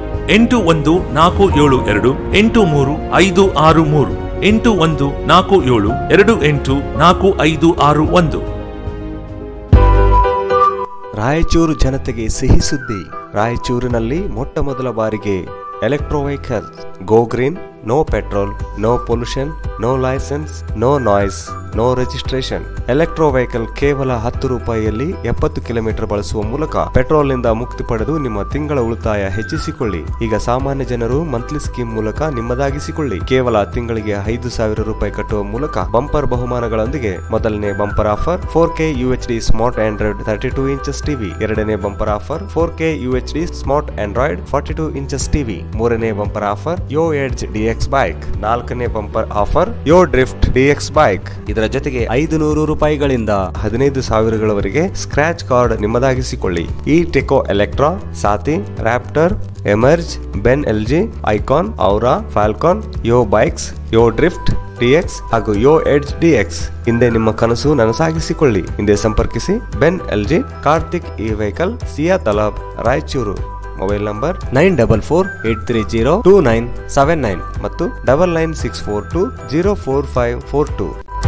8147284561. ರಾಯಚೂರು ಜನತೆಗೆ ಸಿಹಿ ಸುದ್ದಿ. ರಾಯಚೂರಿನಲ್ಲಿ ಮೊಟ್ಟ ಮೊದಲ ಬಾರಿಗೆ electro vehicle go green, no petrol, no pollution, no licence, no noise, no registration. Electro vehicle ಕೇವಲ 10 ರೂಪಾಯಿಯಲ್ಲಿ 70 ಕಿಲೋಮೀಟರ್ ಬಳಸುವ ಮೂಲಕ ಪೆಟ್ರೋಲ್ ನಿಂದ ಮುಕ್ತಿ ಪಡೆದು ನಿಮ್ಮ ತಿಂಗಳ ಉಳಿತಾಯ ಹೆಚ್ಚಿಸಿಕೊಳ್ಳಿ. ಈಗ ಸಾಮಾನ್ಯ ಜನರು ಮಂತ್ಲಿ ಸ್ಕೀಮ್ ಮೂಲಕ ನಿಮ್ಮದಾಗಿಸಿಕೊಳ್ಳಿ. ಕೇವಲ ತಿಂಗಳಿಗೆ 5,000 ರೂಪಾಯಿ ಕಟ್ಟುವ ಮೂಲಕ ಬಂಪರ್ ಬಹುಮಾನಗಳೊಂದಿಗೆ ಮೊದಲನೇ bumper offer 4K UHD smart Android 32 inches TV. ಎರಡನೇ bumper offer 4K UHD smart Android 42 inches TV. ಮೂರನೇ bumper offer Yo Edge DX bike. ನಾಲ್ಕನೇ bumper offer Yo Drift DX bike. ಇದರ ಜೊತೆಗೆ 500 ರೂಪಾಯಿಗಳಿಂದ 15,000ಗಳವರೆಗೆ ಸ್ಕ್ರಾಚ್ ಕಾರ್ಡ್ ನಿಮ್ಮದಾಗಿಸಿಕೊಳ್ಳಿ. ಈ Techo Electra, Saathi, Raptor, Emerge, Ben LG, Icon, Aura, Falcon, Yo bikes, Yo Drift DX ಹಾಗೂ ಯೋ Edge DX ಹಿಂದೆ ನಿಮ್ಮ ಕನಸು ನನಸಾಗಿಸಿಕೊಳ್ಳಿ. ಹಿಂದೆ ಸಂಪರ್ಕಿಸಿ Ben LG, Karthik E vehicle, Siya Talab, Raichur. Mobile number 9448302979 ಮತ್ತು 9964204542.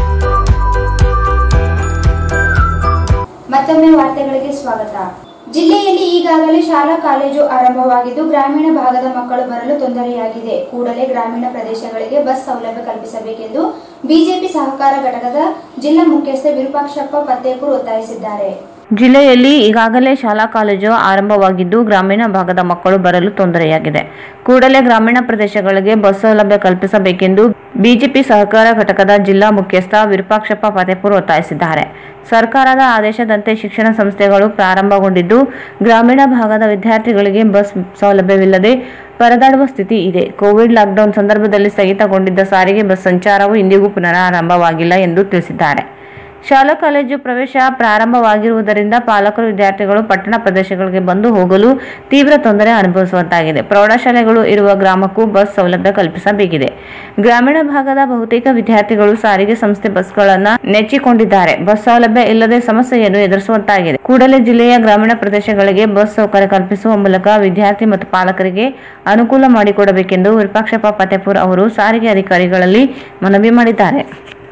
ಮತ್ತೊಮ್ಮೆ ವಾರ್ತೆಗಳಿಗೆ ಸ್ವಾಗತ. ಜಿಲ್ಲೆಯಲ್ಲಿ ಈಗಾಗಲೇ ಶಾಲಾ ಕಾಲೇಜು ಆರಂಭವಾಗಿದ್ದು ಗ್ರಾಮೀಣ ಭಾಗದ ಮಕ್ಕಳು ಬರಲು ತೊಂದರೆಯಾಗಿದೆ. ಕೂಡಲೇ ಗ್ರಾಮೀಣ ಪ್ರದೇಶಗಳಿಗೆ ಬಸ್ ಸೌಲಭ್ಯ ಕಲ್ಪಿಸಬೇಕೆಂದು ಬಿಜೆಪಿ ಸಹಕಾರ ಘಟಕದ ಜಿಲ್ಲಾ ಮುಖ್ಯಸ್ಥ ವಿರೂಪಾಕ್ಷಪ್ಪ ಫತ್ತೇಪುರ್ ಒತ್ತಾಯಿಸಿದ್ದಾರೆ. ಜಿಲ್ಲೆಯಲ್ಲಿ ಈಗಾಗಲೇ ಶಾಲಾ ಕಾಲೇಜು ಆರಂಭವಾಗಿದ್ದು ಗ್ರಾಮೀಣ ಭಾಗದ ಮಕ್ಕಳು ಬರಲು ತೊಂದರೆಯಾಗಿದೆ. ಕೂಡಲೇ ಗ್ರಾಮೀಣ ಪ್ರದೇಶಗಳಿಗೆ ಬಸ್ ಸೌಲಭ್ಯ ಕಲ್ಪಿಸಬೇಕೆಂದು ಬಿಜೆಪಿ ಸಹಕಾರ ಘಟಕದ ಜಿಲ್ಲಾ ಮುಖ್ಯಸ್ಥ ವಿರೂಪಾಕ್ಷಪ್ಪ ಫತ್ತೇಪುರ್ ಒತ್ತಾಯಿಸಿದ್ದಾರೆ. ಸರ್ಕಾರದ ಆದೇಶದಂತೆ ಶಿಕ್ಷಣ ಸಂಸ್ಥೆಗಳು ಪ್ರಾರಂಭಗೊಂಡಿದ್ದು ಗ್ರಾಮೀಣ ಭಾಗದ ವಿದ್ಯಾರ್ಥಿಗಳಿಗೆ ಬಸ್ ಸೌಲಭ್ಯವಿಲ್ಲದೆ ಪರದಾಡುವ ಸ್ಥಿತಿ ಇದೆ. ಕೋವಿಡ್ ಲಾಕ್ಡೌನ್ ಸಂದರ್ಭದಲ್ಲಿ ಸ್ಥಗಿತಗೊಂಡಿದ್ದ ಸಾರಿಗೆ ಬಸ್ ಸಂಚಾರವು ಇಂದಿಗೂ ಪುನರಾರಂಭವಾಗಿಲ್ಲ ಎಂದು ತಿಳಿಸಿದ್ದಾರೆ. ಶಾಲಾ ಕಾಲೇಜು ಪ್ರವೇಶ ಪ್ರಾರಂಭವಾಗಿರುವುದರಿಂದ ಪಾಲಕರು ವಿದ್ಯಾರ್ಥಿಗಳು ಪಟ್ಟಣ ಪ್ರದೇಶಗಳಿಗೆ ಬಂದು ಹೋಗಲು ತೀವ್ರ ತೊಂದರೆ ಅನುಭವಿಸುವಂತಾಗಿದೆ. ಪ್ರೌಢಶಾಲೆಗಳು ಇರುವ ಗ್ರಾಮಕ್ಕೂ ಬಸ್ ಸೌಲಭ್ಯ ಕಲ್ಪಿಸಬೇಕಿದೆ. ಗ್ರಾಮೀಣ ಭಾಗದ ಬಹುತೇಕ ವಿದ್ಯಾರ್ಥಿಗಳು ಸಾರಿಗೆ ಸಂಸ್ಥೆ ಬಸ್ಗಳನ್ನು ನೆಚ್ಚಿಕೊಂಡಿದ್ದಾರೆ. ಬಸ್ ಸೌಲಭ್ಯ ಇಲ್ಲದೆ ಸಮಸ್ಯೆಯನ್ನು ಎದುರಿಸುವಂತಾಗಿದೆ. ಕೂಡಲೇ ಜಿಲ್ಲೆಯ ಗ್ರಾಮೀಣ ಪ್ರದೇಶಗಳಿಗೆ ಬಸ್ ಸೌಕರ್ಯ ಕಲ್ಪಿಸುವ ಮೂಲಕ ವಿದ್ಯಾರ್ಥಿ ಮತ್ತು ಪಾಲಕರಿಗೆ ಅನುಕೂಲ ಮಾಡಿಕೊಡಬೇಕೆಂದು ವಿರೂಪಾಕ್ಷಪ್ಪ ಫತ್ತೇಪುರ್ ಅವರು ಸಾರಿಗೆ ಅಧಿಕಾರಿಗಳಲ್ಲಿ ಮನವಿ ಮಾಡಿದ್ದಾರೆ.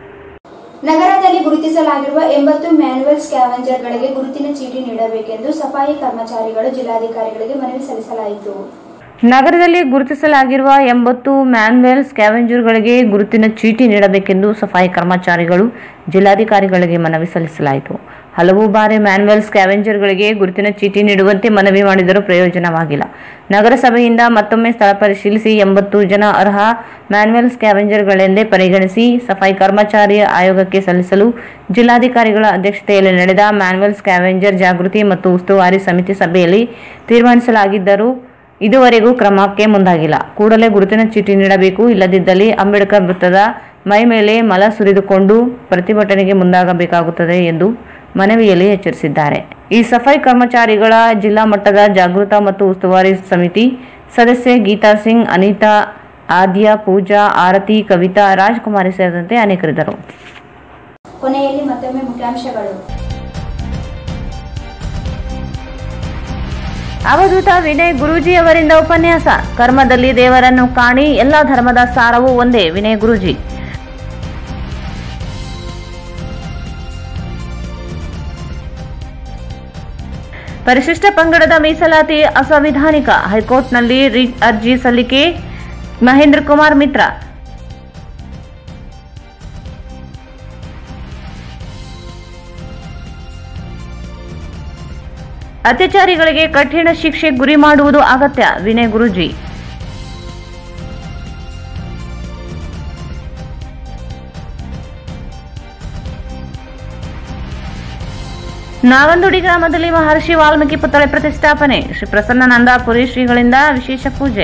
ನಗರದಲ್ಲಿ ಗುರುತಿಸಲಾಗಿರುವ 80 ಮ್ಯಾನ್ಯುವಲ್ ಸ್ಕ್ಯಾವೆಂಜರ್ಗಳಿಗೆ ಗುರುತಿನ ಚೀಟಿ ನೀಡಬೇಕೆಂದು ಸಫಾಯಿ ಕರ್ಮಚಾರಿಗಳು ಜಿಲ್ಲಾಧಿಕಾರಿಗಳಿಗೆ ಮನವಿ ಸಲ್ಲಿಸಲಾಯಿತು. ನಗರದಲ್ಲಿ ಗುರುತಿಸಲಾಗಿರುವ 80 ಮ್ಯಾನ್ಯುವಲ್ ಸ್ಕ್ಯಾವೆಂಜರ್ಗಳಿಗೆ ಗುರುತಿನ ಚೀಟಿ ನೀಡಬೇಕೆಂದು ಸಫಾಯಿ ಕರ್ಮಚಾರಿಗಳು ಜಿಲ್ಲಾಧಿಕಾರಿಗಳಿಗೆ ಮನವಿ ಸಲ್ಲಿಸಲಾಯಿತು. ಹಲವು ಬಾರಿ ಮ್ಯಾನ್ಯುವಲ್ ಸ್ಕ್ಯಾವೆಂಜರ್ಗಳಿಗೆ ಗುರುತಿನ ಚೀಟಿ ನೀಡುವಂತೆ ಮನವಿ ಮಾಡಿದರೂ ಪ್ರಯೋಜನವಾಗಿಲ್ಲ. ನಗರಸಭೆಯಿಂದ ಮತ್ತೊಮ್ಮೆ ಸ್ಥಳ ಪರಿಶೀಲಿಸಿ 80 ಜನ ಅರ್ಹ ಮ್ಯಾನ್ಯುವಲ್ ಸ್ಕ್ಯಾವೆಂಜರ್ಗಳೆಂದೇ ಪರಿಗಣಿಸಿ ಸಫಾಯಿ ಕರ್ಮಚಾರಿ ಆಯೋಗಕ್ಕೆ ಸಲ್ಲಿಸಲು ಜಿಲ್ಲಾಧಿಕಾರಿಗಳ ಅಧ್ಯಕ್ಷತೆಯಲ್ಲಿ ನಡೆದ ಮ್ಯಾನ್ಯುವಲ್ ಸ್ಕ್ಯಾವೆಂಜರ್ ಜಾಗೃತಿ ಮತ್ತು ಉಸ್ತುವಾರಿ ಸಮಿತಿ ಸಭೆಯಲ್ಲಿ ತೀರ್ಮಾನಿಸಲಾಗಿದ್ದರೂ ಇದುವರೆಗೂ ಕ್ರಮಕ್ಕೆ ಮುಂದಾಗಿಲ್ಲ. ಕೂಡಲೇ ಗುರುತಿನ ಚೀಟಿ ನೀಡಬೇಕು, ಇಲ್ಲದಿದ್ದಲ್ಲಿ ಅಂಬೇಡ್ಕರ್ ವೃತ್ತದ ಮೈ ಮೇಲೆ ಮಲ ಸುರಿದುಕೊಂಡು ಪ್ರತಿಭಟನೆಗೆ ಮುಂದಾಗಬೇಕಾಗುತ್ತದೆ ಎಂದು ಮನವಿಯಲ್ಲಿ ಎಚ್ಚರಿಸಿದ್ದಾರೆ. ಈ ಸಫಾಯಿ ಕರ್ಮಚಾರಿಗಳ ಜಿಲ್ಲಾ ಮಟ್ಟದ ಜಾಗೃತ ಮತ್ತು ಉಸ್ತುವಾರಿ ಸಮಿತಿ ಸದಸ್ಯೆ ಗೀತಾ ಸಿಂಗ್, ಅನಿತಾ, ಆದ್ಯ, ಪೂಜಾ, ಆರತಿ, ಕವಿತಾ, ರಾಜ್ಕುಮಾರಿ ಸೇರಿದಂತೆ ಅನೇಕರಿದ್ದರು. ಕೊನೆಯಲ್ಲಿ ಮತ್ತೊಮ್ಮೆ ಮುಖ್ಯಾಂಶಗಳು. ಅವಧೂತ ವಿನಯ್ ಗುರೂಜಿ ಅವರಿಂದ ಉಪನ್ಯಾಸ. ಕರ್ಮದಲ್ಲಿ ದೇವರನ್ನು ಕಾಣಿ, ಎಲ್ಲ ಧರ್ಮದ ಸಾರವೂ ಒಂದೇ. ವಿನಯ್ ಗುರೂಜಿ. ಪರಿಶಿಷ್ಟ ಪಂಗಡದ ಮೀಸಲಾತಿ ಅಸಂವಿಧಾನಿಕ, ಹೈಕೋರ್ಟ್ನಲ್ಲಿ ರಿಟ್ ಅರ್ಜಿ ಸಲ್ಲಿಕೆ. ಮಹೇಂದ್ರ ಕುಮಾರ್ ಮಿತ್ರ. ಅತ್ಯಾಚಾರಿಗಳಿಗೆ ಕಠಿಣ ಶಿಕ್ಷೆ ಗುರಿ ಮಾಡುವುದು ಅಗತ್ಯ. ವಿನಯ್ ಗುರೂಜಿ. ನಾಗಂದುಡಿ ಗ್ರಾಮದಲ್ಲಿ ಮಹರ್ಷಿ ವಾಲ್ಮೀಕಿ ಪುತ್ಥಳಿ ಪ್ರತಿಷ್ಠಾಪನೆ. ಶ್ರೀ ಪ್ರಸನ್ನಾನಂದಪುರಿ ಶ್ರೀಗಳಿಂದ ವಿಶೇಷ ಪೂಜೆ.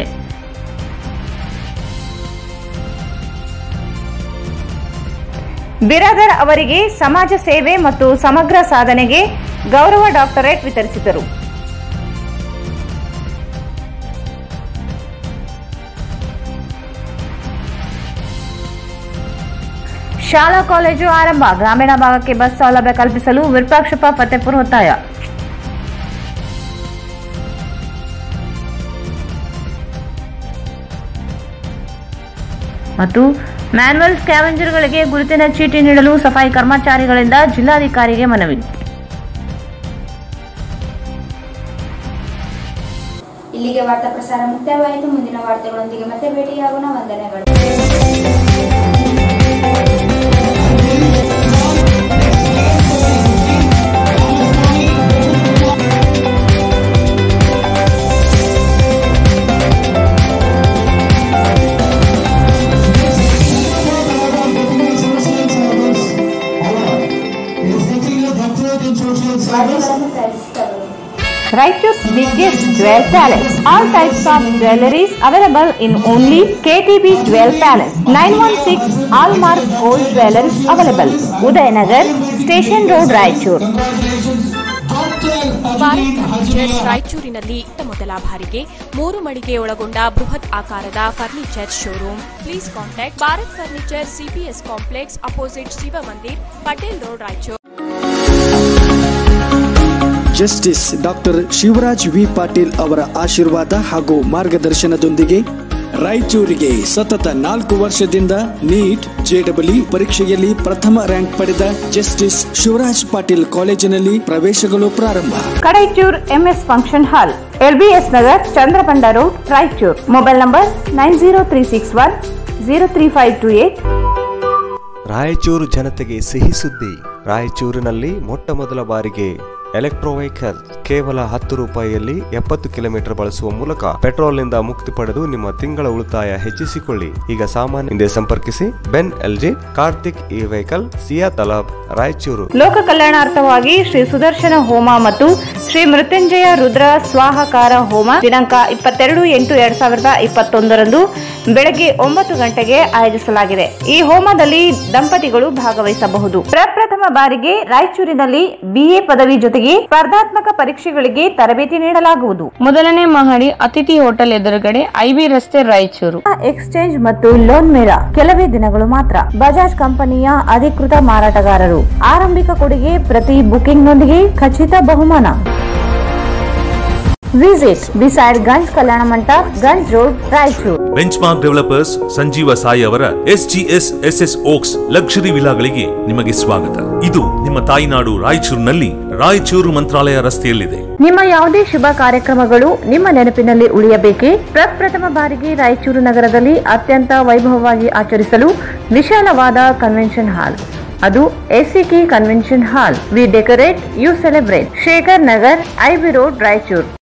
ಬಿರಾದರ್ ಅವರಿಗೆ ಸಮಾಜ ಸೇವೆ ಮತ್ತು ಸಮಗ್ರ ಸಾಧನೆಗೆ ಗೌರವ ಡಾಕ್ಟರೇಟ್ ವಿತರಿಸಿದರು. ಶಾಲಾ ಕಾಲೇಜು ಆರಂಭ, ಗ್ರಾಮೀಣ ಭಾಗಕ್ಕೆ ಬಸ್ ಸೌಲಭ್ಯ ಕಲ್ಪಿಸಲು ವಿರೂಪಾಕ್ಷಪ್ಪ ಫತ್ತೇಪುರ್ ಒತ್ತಾಯ. ಮತ್ತು ಮ್ಯಾನ್ಯುವಲ್ ಸ್ಕ್ಯಾವೆಂಜರ್ಗಳಿಗೆ ಗುರುತಿನ ಚೀಟಿ ನೀಡಲು ಸಫಾಯಿ ಕರ್ಮಚಾರಿಗಳಿಂದ ಜಿಲ್ಲಾಧಿಕಾರಿಗೆ ಮನವಿ. ಇಲ್ಲಿಗೆ ವಾರ್ತಾ ಪ್ರಸಾರ ಮುಕ್ತಾಯವಾಯಿತು. ಮುಂದಿನ ವಾರ್ತೆಗಳೊಂದಿಗೆ ಮತ್ತೆ ಭೇಟಿಯಾಗೋಣ. ವಂದನೆಗಳು. biggest jewel palace. All types of jewelries available in only KTB Jewel Palace. 916 Hallmark Gold Jewelers available. Udayanagar, Station Road, Raichur. Bharat furnitures ರಾಯಚೂರಿನಲ್ಲಿ ಮೊದಲ ಬಾರಿಗೆ 3 ಮಳಿಗೆ ಒಳಗೊಂಡ ಬೃಹತ್ ಆಕಾರದ furniture showroom. Please contact Bharat furniture CPS complex opposite Shiva Mandir, Patel road, Raichur. Justice doctor Shivaraj V Patil ಅವರ ಆಶೀರ್ವಾದ ಹಾಗೂ ಮಾರ್ಗದರ್ಶನದೊಂದಿಗೆ ರಾಯಚೂರಿಗೆ ಸತತ 4 ವರ್ಷದಿಂದ ನೀಟ್ JEE ಪರೀಕ್ಷೆಯಲ್ಲಿ ಪ್ರಥಮ ರ್ಯಾಂಕ್ ಪಡೆದ ಜಸ್ಟಿಸ್ ಶಿವರಾಜ್ ಪಾಟೀಲ್ ಕಾಲೇಜಿನಲ್ಲಿ ಪ್ರವೇಶಗಳು ಪ್ರಾರಂಭ. Kadaichur MS function hall, LBS Nagar, Chandrabanda road, Raichur. Mobile number 9036103528. Raichur ಜನತೆಗೆ ಸಿಹಿ ಸುದ್ದಿ. ರಾಯಚೂರಿನಲ್ಲಿ ಮೊಟ್ಟ ಮೊದಲ ಬಾರಿಗೆ ಎಲೆಕ್ಟ್ರೋ ವೆಹಿಕಲ್ ಕೇವಲ 10 ರೂಪಾಯಿಯಲ್ಲಿ 70 ಕಿಲೋಮೀಟರ್ ಬಳಸುವ ಮೂಲಕ ಪೆಟ್ರೋಲ್ನಿಂದ ಮುಕ್ತಿ ಪಡೆದು ನಿಮ್ಮ ತಿಂಗಳ ಉಳಿತಾಯ ಹೆಚ್ಚಿಸಿಕೊಳ್ಳಿ. ಈಗ ಸಾಮಾನ್ಯ ಹಿಂದೆ ಸಂಪರ್ಕಿಸಿ. ಬೆನ್ LG, ಕಾರ್ತಿಕ್ ಈ ವೆಹಿಕಲ್, ಸಿಯಾ ತಲಾಬ್, ರಾಯಚೂರು. ಲೋಕ ಕಲ್ಯಾಣಾರ್ಥವಾಗಿ ಶ್ರೀ ಸುದರ್ಶನ ಹೋಮ ಮತ್ತು ಶ್ರೀ ಮೃತ್ಯುಂಜಯ ರುದ್ರ ಸ್ವಾಹಕಾರ ಹೋಮ ದಿನಾಂಕ 22/8/2021 ಬೆಳಗ್ಗೆ 9 ಗಂಟೆಗೆ ಆಯೋಜಿಸಲಾಗಿದೆ. ಈ ಹೋಮದಲ್ಲಿ ದಂಪತಿಗಳು ಭಾಗವಹಿಸಬಹುದು. ಪ್ರಪ್ರಥಮ ಬಾರಿಗೆ ರಾಯಚೂರಿನಲ್ಲಿ BA ಪದವಿ ಜೊತೆಗೆ ಸ್ಪರ್ಧಾತ್ಮಕ ಪರೀಕ್ಷೆಗಳಿಗೆ ತರಬೇತಿ ನೀಡಲಾಗುವುದು. ಮೊದಲನೇ ಮಹಡಿ ಅತಿಥಿ ಹೋಟೆಲ್ ಎದುರುಗಡೆ, IB ರಸ್ತೆ, ರಾಯಚೂರು. ಎಕ್ಸ್ಚೇಂಜ್ ಮತ್ತು ಲೋನ್ ಮೇಳ ಕೆಲವೇ ದಿನಗಳು ಮಾತ್ರ. ಬಜಾಜ್ ಕಂಪನಿಯ ಅಧಿಕೃತ ಮಾರಾಟಗಾರರು. ಆರಂಭಿಕ ಕೊಡುಗೆ ಪ್ರತಿ ಬುಕಿಂಗ್ನೊಂದಿಗೆ ಖಚಿತ ಬಹುಮಾನ. Visit beside Ganj Kalyana Mandap, Ganj Road, Raichur. Benchmark developers Sanjeeva Sai ಅವರ SGS SS Oaks ಲಕ್ಸುರಿ ವಿಲಾಗಳಿಗೆ ನಿಮಗೆ ಸ್ವಾಗತ. ಇದು ನಿಮ್ಮ ತಾಯಿನಾಡು ರಾಯಚೂರಿನಲ್ಲಿ, ರಾಯಚೂರು ಮಂತ್ರಾಲಯ ರಸ್ತೆಯಲ್ಲಿದೆ. ನಿಮ್ಮ ಯಾವುದೇ ಶುಭ ಕಾರ್ಯಕ್ರಮಗಳು ನಿಮ್ಮ ನೆನಪಿನಲ್ಲಿ ಉಳಿಯಬೇಕೇ? ಪ್ರಪ್ರಥಮ ಬಾರಿಗೆ ರಾಯಚೂರು ನಗರದಲ್ಲಿ ಅತ್ಯಂತ ವೈಭವವಾಗಿ ಆಚರಿಸಲು ವಿಶಾಲವಾದ ಕನ್ವೆನ್ಷನ್ ಹಾಲ್, ಅದು SCK convention hall. We decorate, you celebrate. Shekhar Nagar, IB road, Raichur.